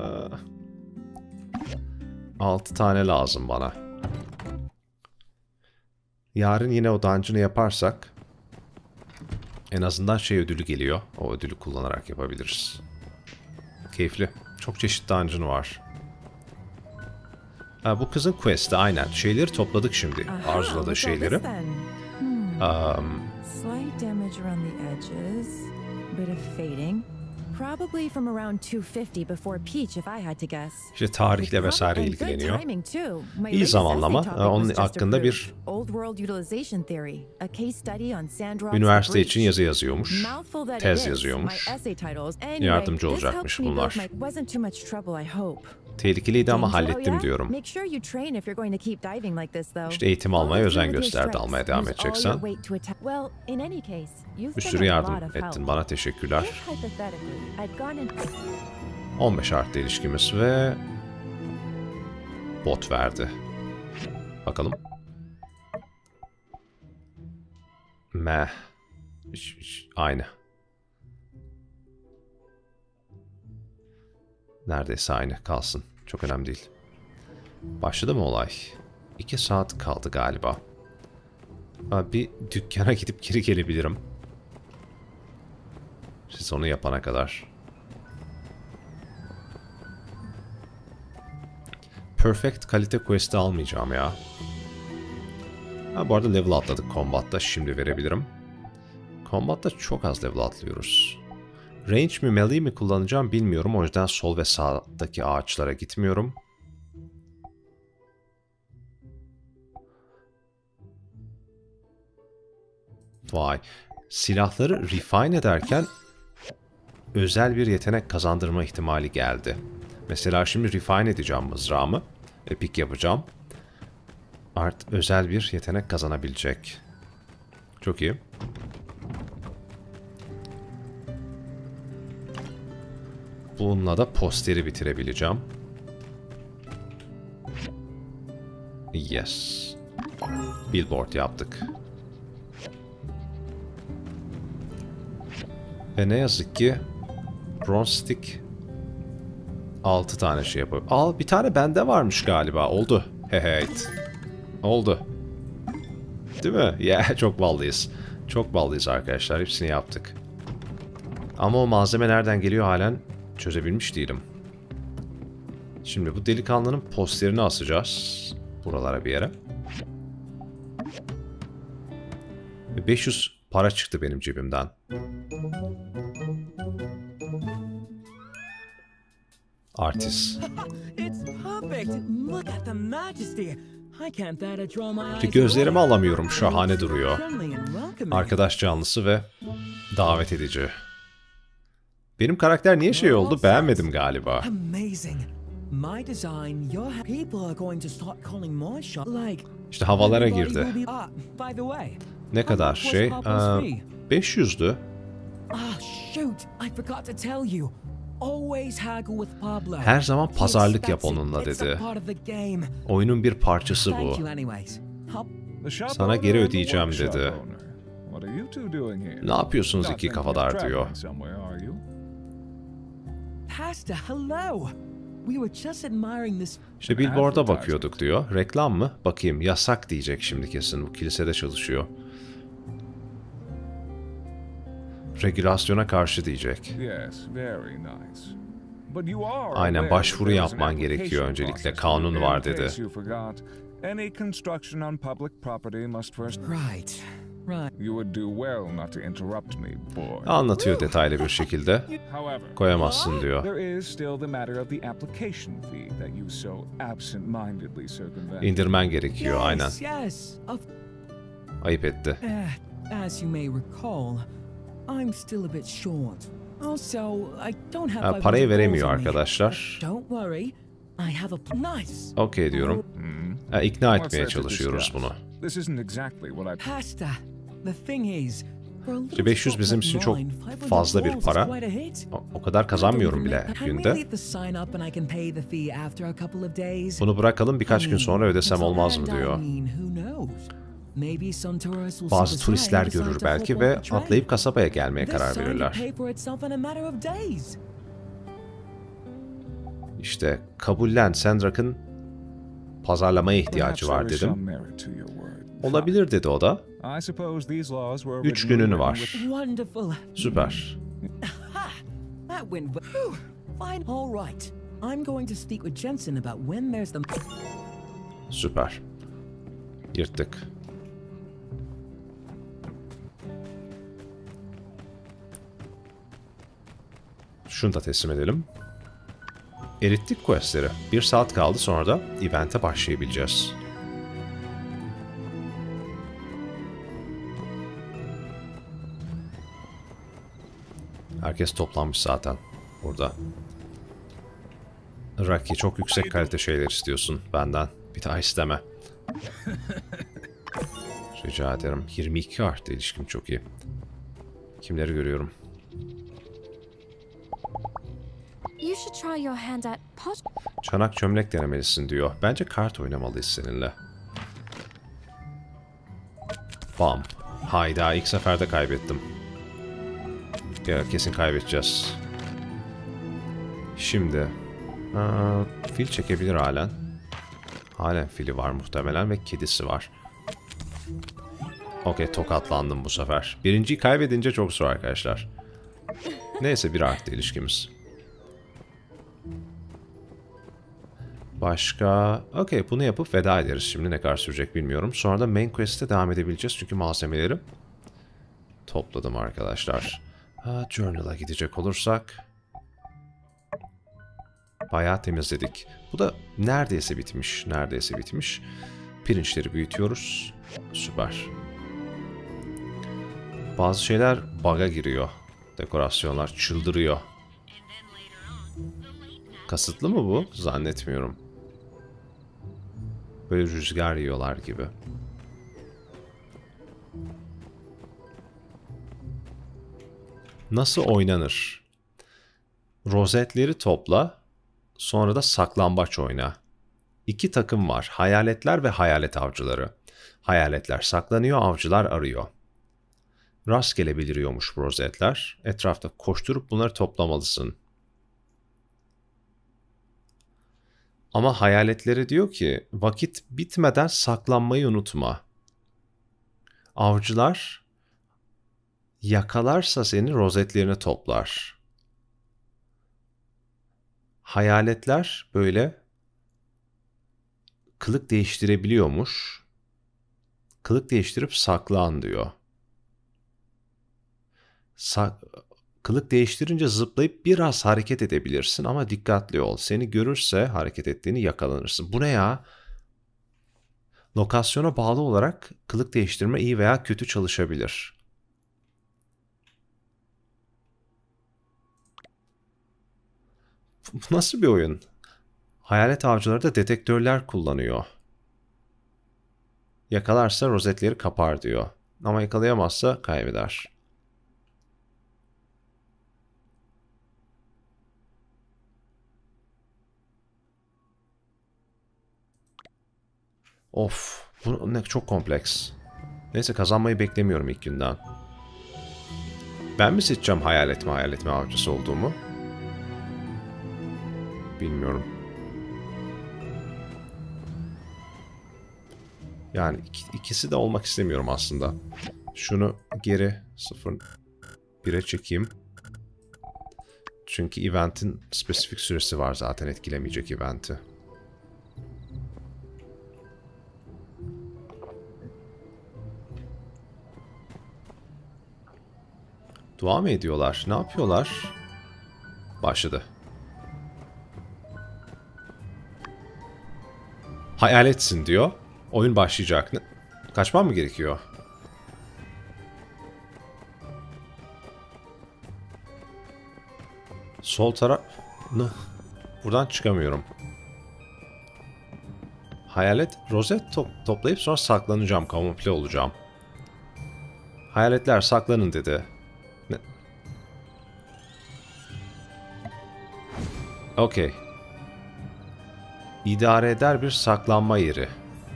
[SPEAKER 1] 6 tane lazım bana. Yarın yine o dungeon'ı yaparsak en azından şey ödülü geliyor. O ödülü kullanarak yapabiliriz. Keyifli. Çok çeşitli dungeon var. Bu kızın quest'i aynen. Şeyleri topladık şimdi. Arzuladığı şeyleri.
[SPEAKER 2] Slight damage around the edges, bit of fading. Probably from around 250 before Peach if I had to guess.
[SPEAKER 1] İşte tarihle vesaire ilgileniyor. İyi zamanlama. Onun hakkında bir üniversite için yazı yazıyormuş. Tez yazıyormuş. Yardımcı olacakmış bunlar. Tehlikeliydi ama hallettim diyorum. İşte eğitim almaya özen gösterdi, almaya devam edeceksen. Bir sürü yardım ettin bana, teşekkürler. 15 artı ilişkimiz ve bot verdi. Bakalım. Meh. Aynı. Neredeyse aynı. Kalsın. Çok önemli değil. Başladı mı olay? 2 saat kaldı galiba. Bir dükkana gidip geri gelebilirim. Siz onu yapana kadar. Perfect kalite quest'i almayacağım ya. Bu arada level atladık combat'ta. Şimdi verebilirim. Combat'ta çok az level atlıyoruz. Range mi melee mi kullanacağım bilmiyorum. O yüzden sol ve sağdaki ağaçlara gitmiyorum. Vay. Silahları refine ederken özel bir yetenek kazandırma ihtimali geldi. Mesela şimdi refine edeceğim mızrağımı. Epic yapacağım. Artık özel bir yetenek kazanabilecek. Çok iyi. Bununla da posteri bitirebileceğim. Yes. Billboard yaptık. Ve ne yazık ki Bronze Stick 6 tane şey yapıyor. Bir tane bende varmış galiba. Oldu. Heheyt. Oldu. Değil mi? Ya çok ballıyız. Çok ballıyız arkadaşlar. Hepsini yaptık. Ama o malzeme nereden geliyor halen çözebilmiş değilim. Şimdi bu delikanlının posterini asacağız. Buralara bir yere. Ve 500 para çıktı benim cebimden. Artist. İşte gözlerimi alamıyorum. Şahane duruyor. Arkadaş canlısı ve davet edici. Benim karakter niye şey oldu? Beğenmedim galiba. İşte havalara girdi. Ne kadar şey? 500'dü. Her zaman pazarlık yap onunla dedi. Oyunun bir parçası bu. Sana geri ödeyeceğim dedi. Ne yapıyorsunuz iki kafadar diyor. İşte billboard'a bakıyorduk diyor. Reklam mı? Bakayım, yasak diyecek şimdi kesin. Bu kilisede çalışıyor. Regülasyona karşı diyecek. Aynen, başvuru yapman gerekiyor öncelikle. Kanun var dedi. Anlatıyor detaylı bir şekilde. Koyamazsın diyor. İndirmen gerekiyor aynen. Ayıp etti. Parayı veremiyor arkadaşlar. Okey diyorum. İkna etmeye çalışıyoruz bunu. İşte 500 bizim için çok fazla bir para. O kadar kazanmıyorum bile günde. Bunu bırakalım, birkaç gün sonra ödesem olmaz mı diyor. Bazı turistler görür belki ve atlayıp kasabaya gelmeye karar verirler. İşte kabullen, Sandrak'ın pazarlamaya ihtiyacı var dedim. Olabilir dedi o da. 3 günün var. Süper. Süper. Yırttık. Şunu da teslim edelim. Erittik questleri. 1 saat kaldı, sonra da event'e başlayabileceğiz. Herkes toplanmış zaten burada. Rocky, çok yüksek kalite şeyler istiyorsun benden. Bir daha isteme. Rica ederim. 22 arttı, ilişkim çok iyi. Kimleri görüyorum? Çanak çömlek denemelisin diyor. Bence kart oynamalıyız seninle. Bam. Hayda, ilk seferde kaybettim. Ya, kesin kaybedeceğiz. Şimdi. Fil çekebilir halen. Halen fili var muhtemelen ve kedisi var. Okey, tokatlandım bu sefer. Birinciyi kaybedince çok zor arkadaşlar. Neyse, bir arttı ilişkimiz. Başka... Okey, bunu yapıp veda ederiz. Şimdi ne kadar sürecek bilmiyorum. Sonra da main quest'e devam edebileceğiz. Çünkü malzemeleri topladım arkadaşlar. Journal'a gidecek olursak... Bayağı temizledik. Bu da neredeyse bitmiş. Neredeyse bitmiş. Pirinçleri büyütüyoruz. Süper. Bazı şeyler bug'a giriyor. Dekorasyonlar çıldırıyor. Kasıtlı mı bu? Zannetmiyorum. Böyle rüzgar yiyorlar gibi. Nasıl oynanır? Rozetleri topla, sonra da saklambaç oyna. 2 takım var. Hayaletler ve hayalet avcıları. Hayaletler saklanıyor, avcılar arıyor. Rastgele beliriyormuş bu rozetler. Etrafta koşturup bunları toplamalısın. Ama hayaletleri diyor ki, vakit bitmeden saklanmayı unutma. Avcılar yakalarsa seni, rozetlerini toplar. Hayaletler böyle kılık değiştirebiliyormuş. Kılık değiştirip saklan diyor. Kılık değiştirince zıplayıp biraz hareket edebilirsin ama dikkatli ol. Seni görürse hareket ettiğini yakalanırsın. Bu ne ya? Lokasyona bağlı olarak kılık değiştirme iyi veya kötü çalışabilir. Bu nasıl bir oyun? Hayalet avcıları da detektörler kullanıyor. Yakalarsa rozetleri kapar diyor. Ama yakalayamazsa kaybeder. Of, bu ne çok kompleks. Neyse kazanmayı beklemiyorum ilk günden. Ben mi seçeceğim hayalet mi avcısı olduğumu? Bilmiyorum. Yani ikisi de olmak istemiyorum aslında. Şunu geri 0-1'e çekeyim. Çünkü event'in spesifik süresi var zaten etkilemeyecek event'i. Dua mı ediyorlar? Ne yapıyorlar? Başladı. Hayaletsin diyor. Oyun başlayacak. Kaçmam mı gerekiyor? Sol taraf... Buradan çıkamıyorum. Hayalet rozet toplayıp sonra saklanacağım. Kamufle olacağım. Hayaletler saklanın dedi. Ne? Okey. İdare eder bir saklanma yeri.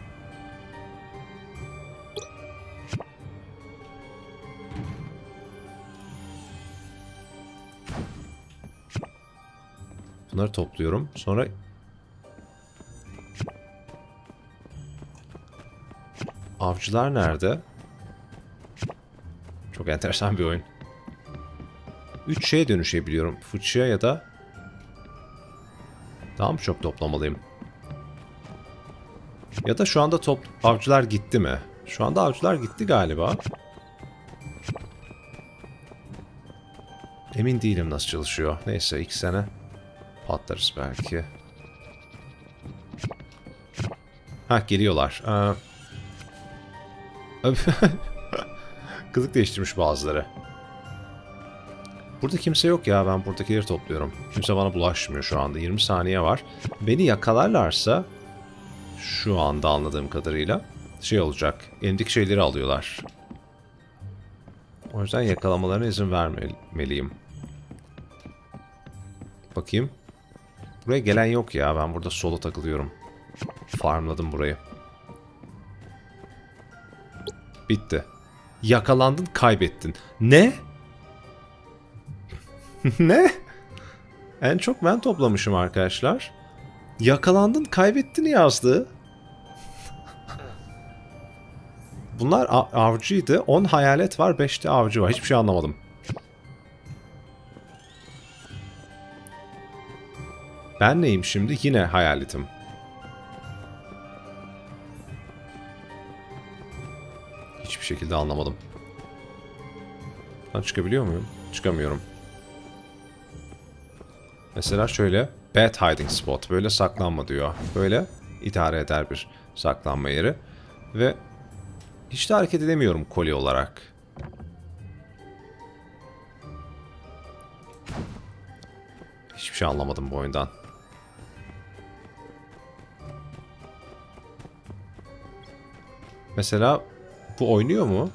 [SPEAKER 1] Bunları topluyorum. Sonra avcılar nerede? Çok enteresan bir oyun. 3 şeye dönüşebiliyorum. Fıçıya ya da daha mı çok toplamalıyım? Ya da şu anda avcılar gitti mi? Şu anda avcılar gitti galiba. Emin değilim nasıl çalışıyor. Neyse 2 sene patlarız belki. Ha geliyorlar. Kılık değiştirmiş bazıları. Burada kimse yok ya. Ben buradakileri topluyorum. Kimse bana bulaşmıyor şu anda. 20 saniye var. Beni yakalarlarsa şu anda anladığım kadarıyla şey olacak. Elimdeki şeyleri alıyorlar. O yüzden yakalamalarına izin vermeliyim. Bakayım. Buraya gelen yok ya. Ben burada solo takılıyorum. Farmladım burayı. Bitti. Yakalandın, kaybettin. Ne? Ne? En çok ben toplamışım arkadaşlar. Yakalandın, kaybettin yazdı. Bunlar avcıydı. 10 hayalet var, 5 de avcı var. Hiçbir şey anlamadım. Ben neyim şimdi? Yine hayaletim. Hiçbir şekilde anlamadım. Ben çıkabiliyor muyum? Çıkamıyorum. Mesela şöyle bad hiding spot. Böyle saklanma diyor. Böyle idare eder bir saklanma yeri. Ve hiç de hareket edemiyorum kolye olarak. Hiçbir şey anlamadım bu oyundan. Mesela bu oynuyor mu?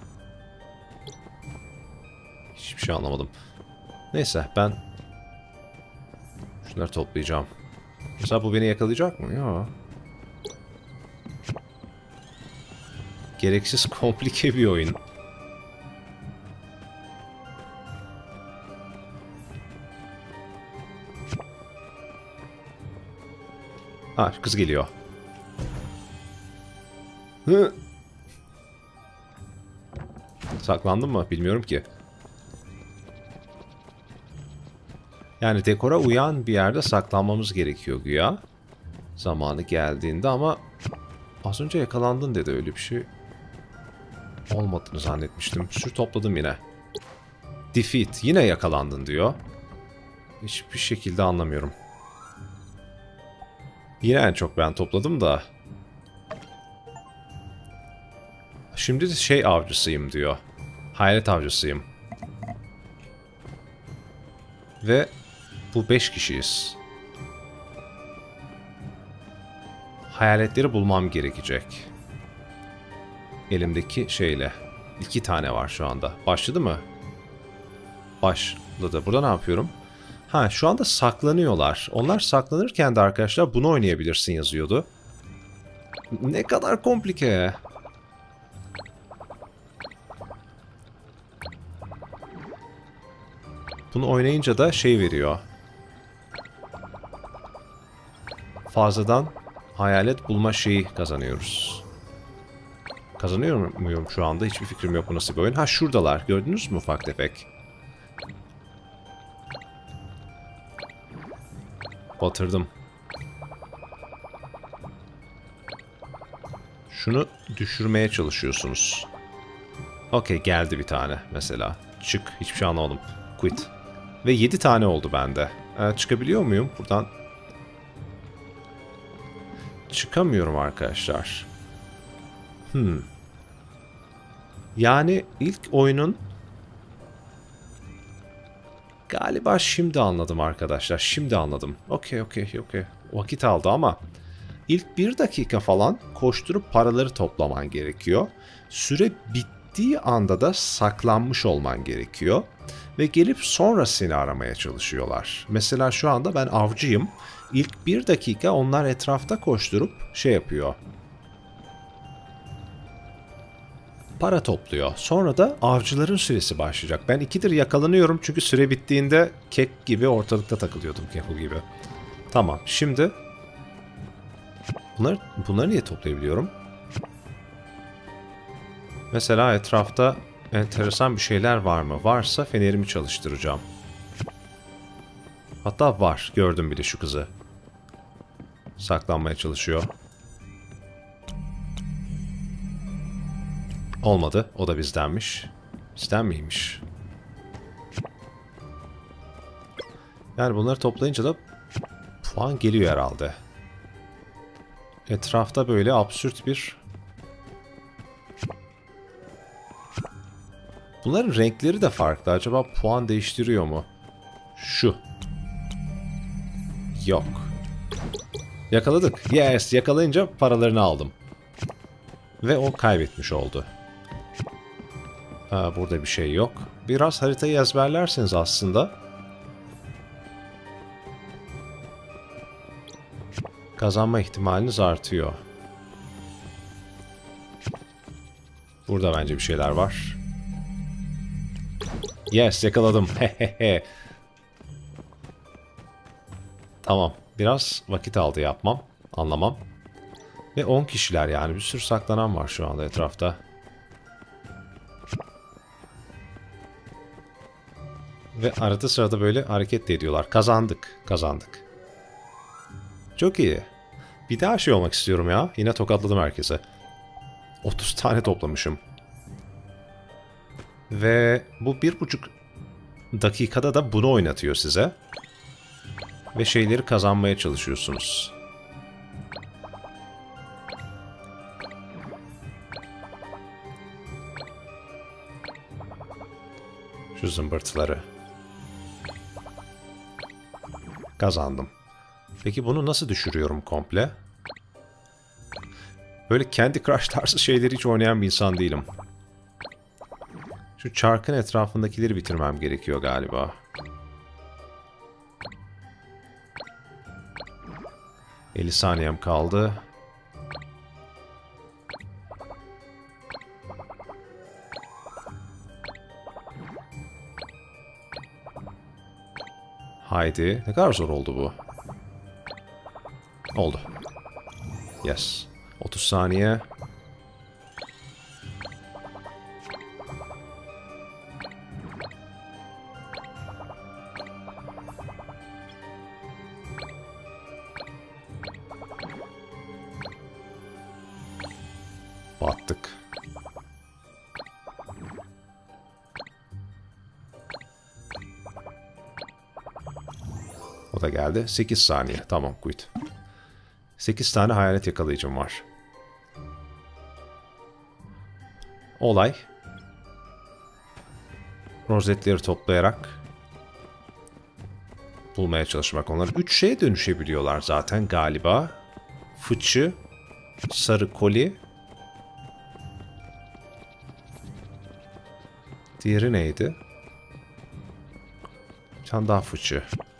[SPEAKER 1] Hiçbir şey anlamadım. Neyse ben şunları toplayacağım. Mesela bu beni yakalayacak mı? Yok. Gereksiz komplike bir oyun. Ha, kız geliyor. Hı. Saklandın mı? Bilmiyorum ki. Yani dekora uyan bir yerde saklanmamız gerekiyor güya. Zamanı geldiğinde ama az önce yakalandın dedi, öyle bir şey olmadığını zannetmiştim. Sür topladım yine. Defeat, yine yakalandın diyor. Hiçbir şekilde anlamıyorum. Yine en çok ben topladım da. Şimdi de şey avcısıyım diyor. Hayalet avcısıyım. Ve bu 5 kişiyiz. Hayaletleri bulmam gerekecek. Elimdeki şeyle. 2 tane var şu anda. Başladı mı? Başladı. Burada ne yapıyorum? Ha, şu anda saklanıyorlar. Onlar saklanırken de arkadaşlar bunu oynayabilirsin yazıyordu. Ne kadar komplike. Bunu oynayınca da şey veriyor. Fazladan hayalet bulma şeyi kazanıyoruz. Kazanıyor muyum şu anda? Hiçbir fikrim yok bu nasıl bir oyun. Ha, şuradalar. Gördünüz mü ufak tefek? Batırdım. Şunu düşürmeye çalışıyorsunuz. Okey, geldi bir tane mesela. Çık. Hiçbir şey anlamadım. Quit. Ve 7 tane oldu bende. Çıkabiliyor muyum? Buradan çıkamıyorum arkadaşlar. Yani ilk oyunun galiba şimdi anladım arkadaşlar. Şimdi anladım. Okey. Vakit aldı ama ilk 1 dakika falan koşturup paraları toplaman gerekiyor. Süre bittiği anda da saklanmış olman gerekiyor. Ve gelip sonra seni aramaya çalışıyorlar. Mesela şu anda ben avcıyım. İlk 1 dakika onlar etrafta koşturup şey yapıyor. Para topluyor. Sonra da avcıların süresi başlayacak. Ben 2'dir yakalanıyorum çünkü süre bittiğinde kek gibi ortalıkta takılıyordum, keko gibi. Tamam, şimdi bunları niye toplayabiliyorum? Mesela etrafta enteresan bir şeyler var mı? Varsa fenerimi çalıştıracağım. Hatta var. Gördüm bile şu kızı. Saklanmaya çalışıyor. Olmadı. O da bizdenmiş. Bizden miymiş? Yani bunları toplayınca da puan geliyor herhalde. Etrafta böyle absürt bir... Bunların renkleri de farklı. Acaba puan değiştiriyor mu? Şu. Yok. Yakaladık. Yes. Yakalayınca paralarını aldım. Ve o kaybetmiş oldu. Burada bir şey yok. Biraz haritayı ezberlerseniz aslında kazanma ihtimaliniz artıyor. Burada bence bir şeyler var. Yes, yakaladım. Tamam. Biraz vakit aldı yapmam. Anlamam. Ve 10 kişiler yani. Bir sürü saklanan var şu anda etrafta. Ve arada sırada böyle hareket de ediyorlar. Kazandık. Kazandık. Çok iyi. Bir daha şey olmak istiyorum ya. Yine tokatladım herkese. 30 tane toplamışım. Ve bu 1,5 dakikada da bunu oynatıyor size. Ve şeyleri kazanmaya çalışıyorsunuz. Şu zımbırtıları. Kazandım. Peki bunu nasıl düşürüyorum komple? Böyle Candy Crush tarzı şeyleri hiç oynayan bir insan değilim. Şu çarkın etrafındakileri bitirmem gerekiyor galiba. ...50 saniyem kaldı. Haydi. Ne kadar zor oldu bu. Oldu. Yes. 30 saniye. Battık. O da geldi. 8 saniye. Tamam, quit. 8 tane hayalet yakalayıcım var. Olay. Rozetleri toplayarak bulmaya çalışmak. Onlar 3 şeye dönüşebiliyorlar zaten galiba. Fıçı, sarı koli. Diğeri neydi? Bir tane daha fıçı.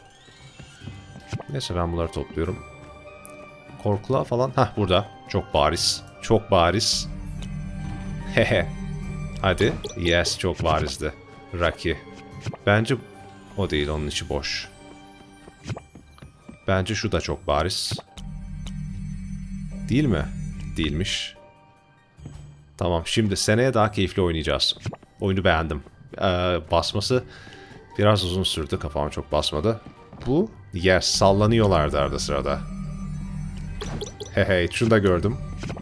[SPEAKER 1] Neyse ben bunları topluyorum. Korkula falan. Hah, burada. Çok bariz. Çok bariz. Hehe. Hadi. Yes, çok barizdi. Rocky. Bence o değil. Onun içi boş. Bence şu da çok bariz. Değil mi? Değilmiş. Tamam. Şimdi seneye daha keyifli oynayacağız. Oyunu beğendim. Basması biraz uzun sürdü. Kafam çok basmadı. Bu yes, sallanıyorlardı arada sırada. Hey, şunu da gördüm.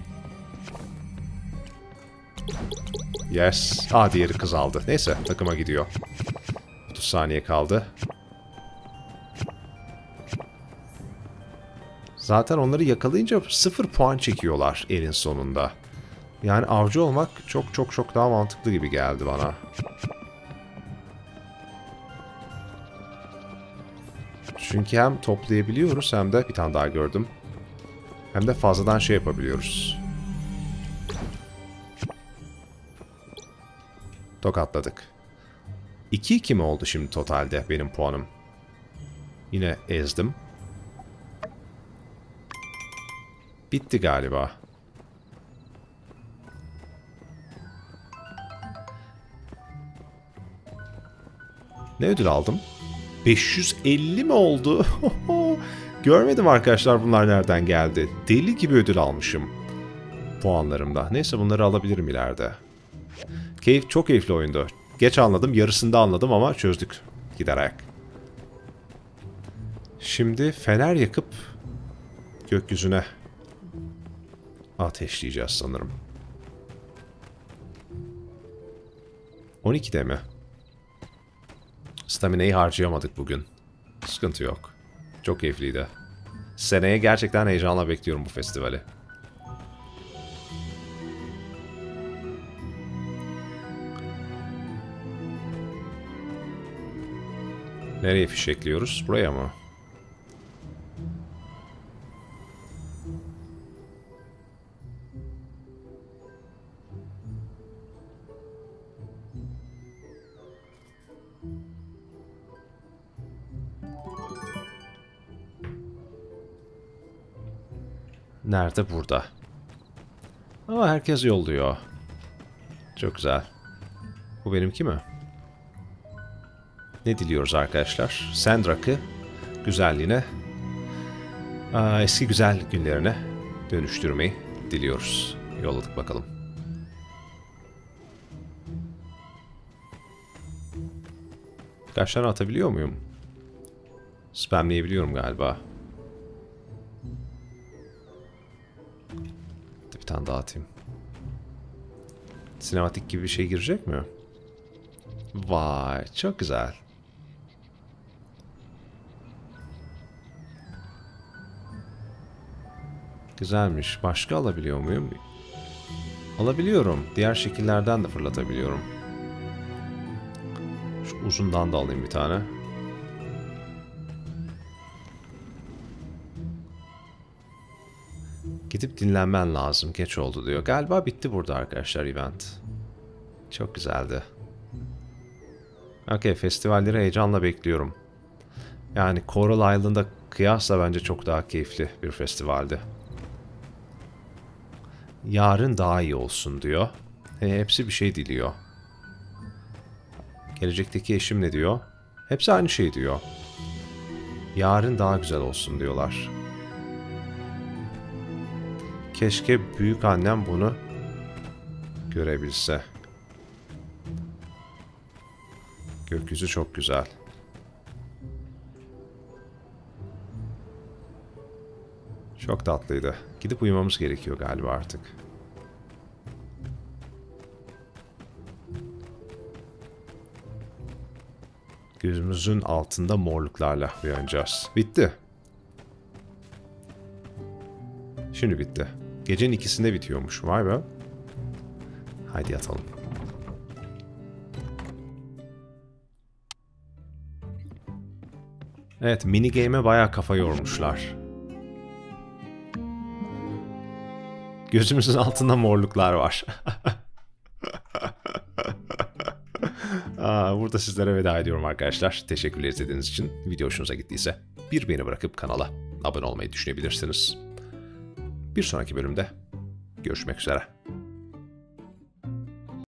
[SPEAKER 1] Yes. Diğeri kız aldı. Neyse, takıma gidiyor. 30 saniye kaldı. Zaten onları yakalayınca 0 puan çekiyorlar elin sonunda. Yani avcı olmak çok daha mantıklı gibi geldi bana. Çünkü hem toplayabiliyoruz hem de bir tane daha gördüm. Hem de fazladan şey yapabiliyoruz. Tokatladık. 2-2 mi oldu şimdi totalde benim puanım? Yine ezdim. Bitti galiba. Ne ödül aldım? 550 mi oldu? Görmedim arkadaşlar bunlar nereden geldi. Deli gibi ödül almışım puanlarımda. Neyse bunları alabilirim ileride. Çok keyifli oyundu. Geç anladım, yarısında anladım ama çözdük giderek. Şimdi fener yakıp gökyüzüne ateşleyeceğiz sanırım. 12'de mi? Stamina'yı harcayamadık bugün. Sıkıntı yok. Çok keyifliydi. Seneye gerçekten heyecanla bekliyorum bu festivali. Nereye fişekliyoruz? Buraya mı? Nerede? Burada. Ama herkes yolluyor. Çok güzel. Bu benimki mi? Ne diliyoruz arkadaşlar? Sandrak'ı güzelliğine, eski güzel günlerine dönüştürmeyi diliyoruz. Yolladık bakalım. Kaç tane atabiliyor muyum? Spamleyebiliyorum galiba. Bir tane daha atayım. Sinematik gibi bir şey girecek mi? Vay, çok güzel. Güzelmiş. Başka alabiliyor muyum? Alabiliyorum. Diğer şekillerden de fırlatabiliyorum. Şu uzundan da alayım bir tane. Gidip dinlenmen lazım. Geç oldu diyor. Galiba bitti burada arkadaşlar event. Çok güzeldi. Okey, festivalleri heyecanla bekliyorum. Yani Coral Island'a kıyasla bence çok daha keyifli bir festivaldi. Yarın daha iyi olsun diyor. Hepsi bir şey diliyor. Gelecekteki eşim ne diyor? Hepsi aynı şey diyor. Yarın daha güzel olsun diyorlar. Keşke büyük annem bunu görebilse. Gökyüzü çok güzel. Çok tatlıydı. Gidip uyumamız gerekiyor galiba artık. Gözümüzün altında morluklarla uyanacağız. Bitti. Şimdi bitti. Gecenin 2'sinde bitiyormuş. Vay be. Haydi yatalım. Evet, mini game'e bayağı kafa yormuşlar. Gözümüzün altında morluklar var. Burada sizlere veda ediyorum arkadaşlar. Teşekkürler izlediğiniz için. Video hoşunuza gittiyse bir beğeni bırakıp kanala abone olmayı düşünebilirsiniz. Bir sonraki bölümde görüşmek üzere.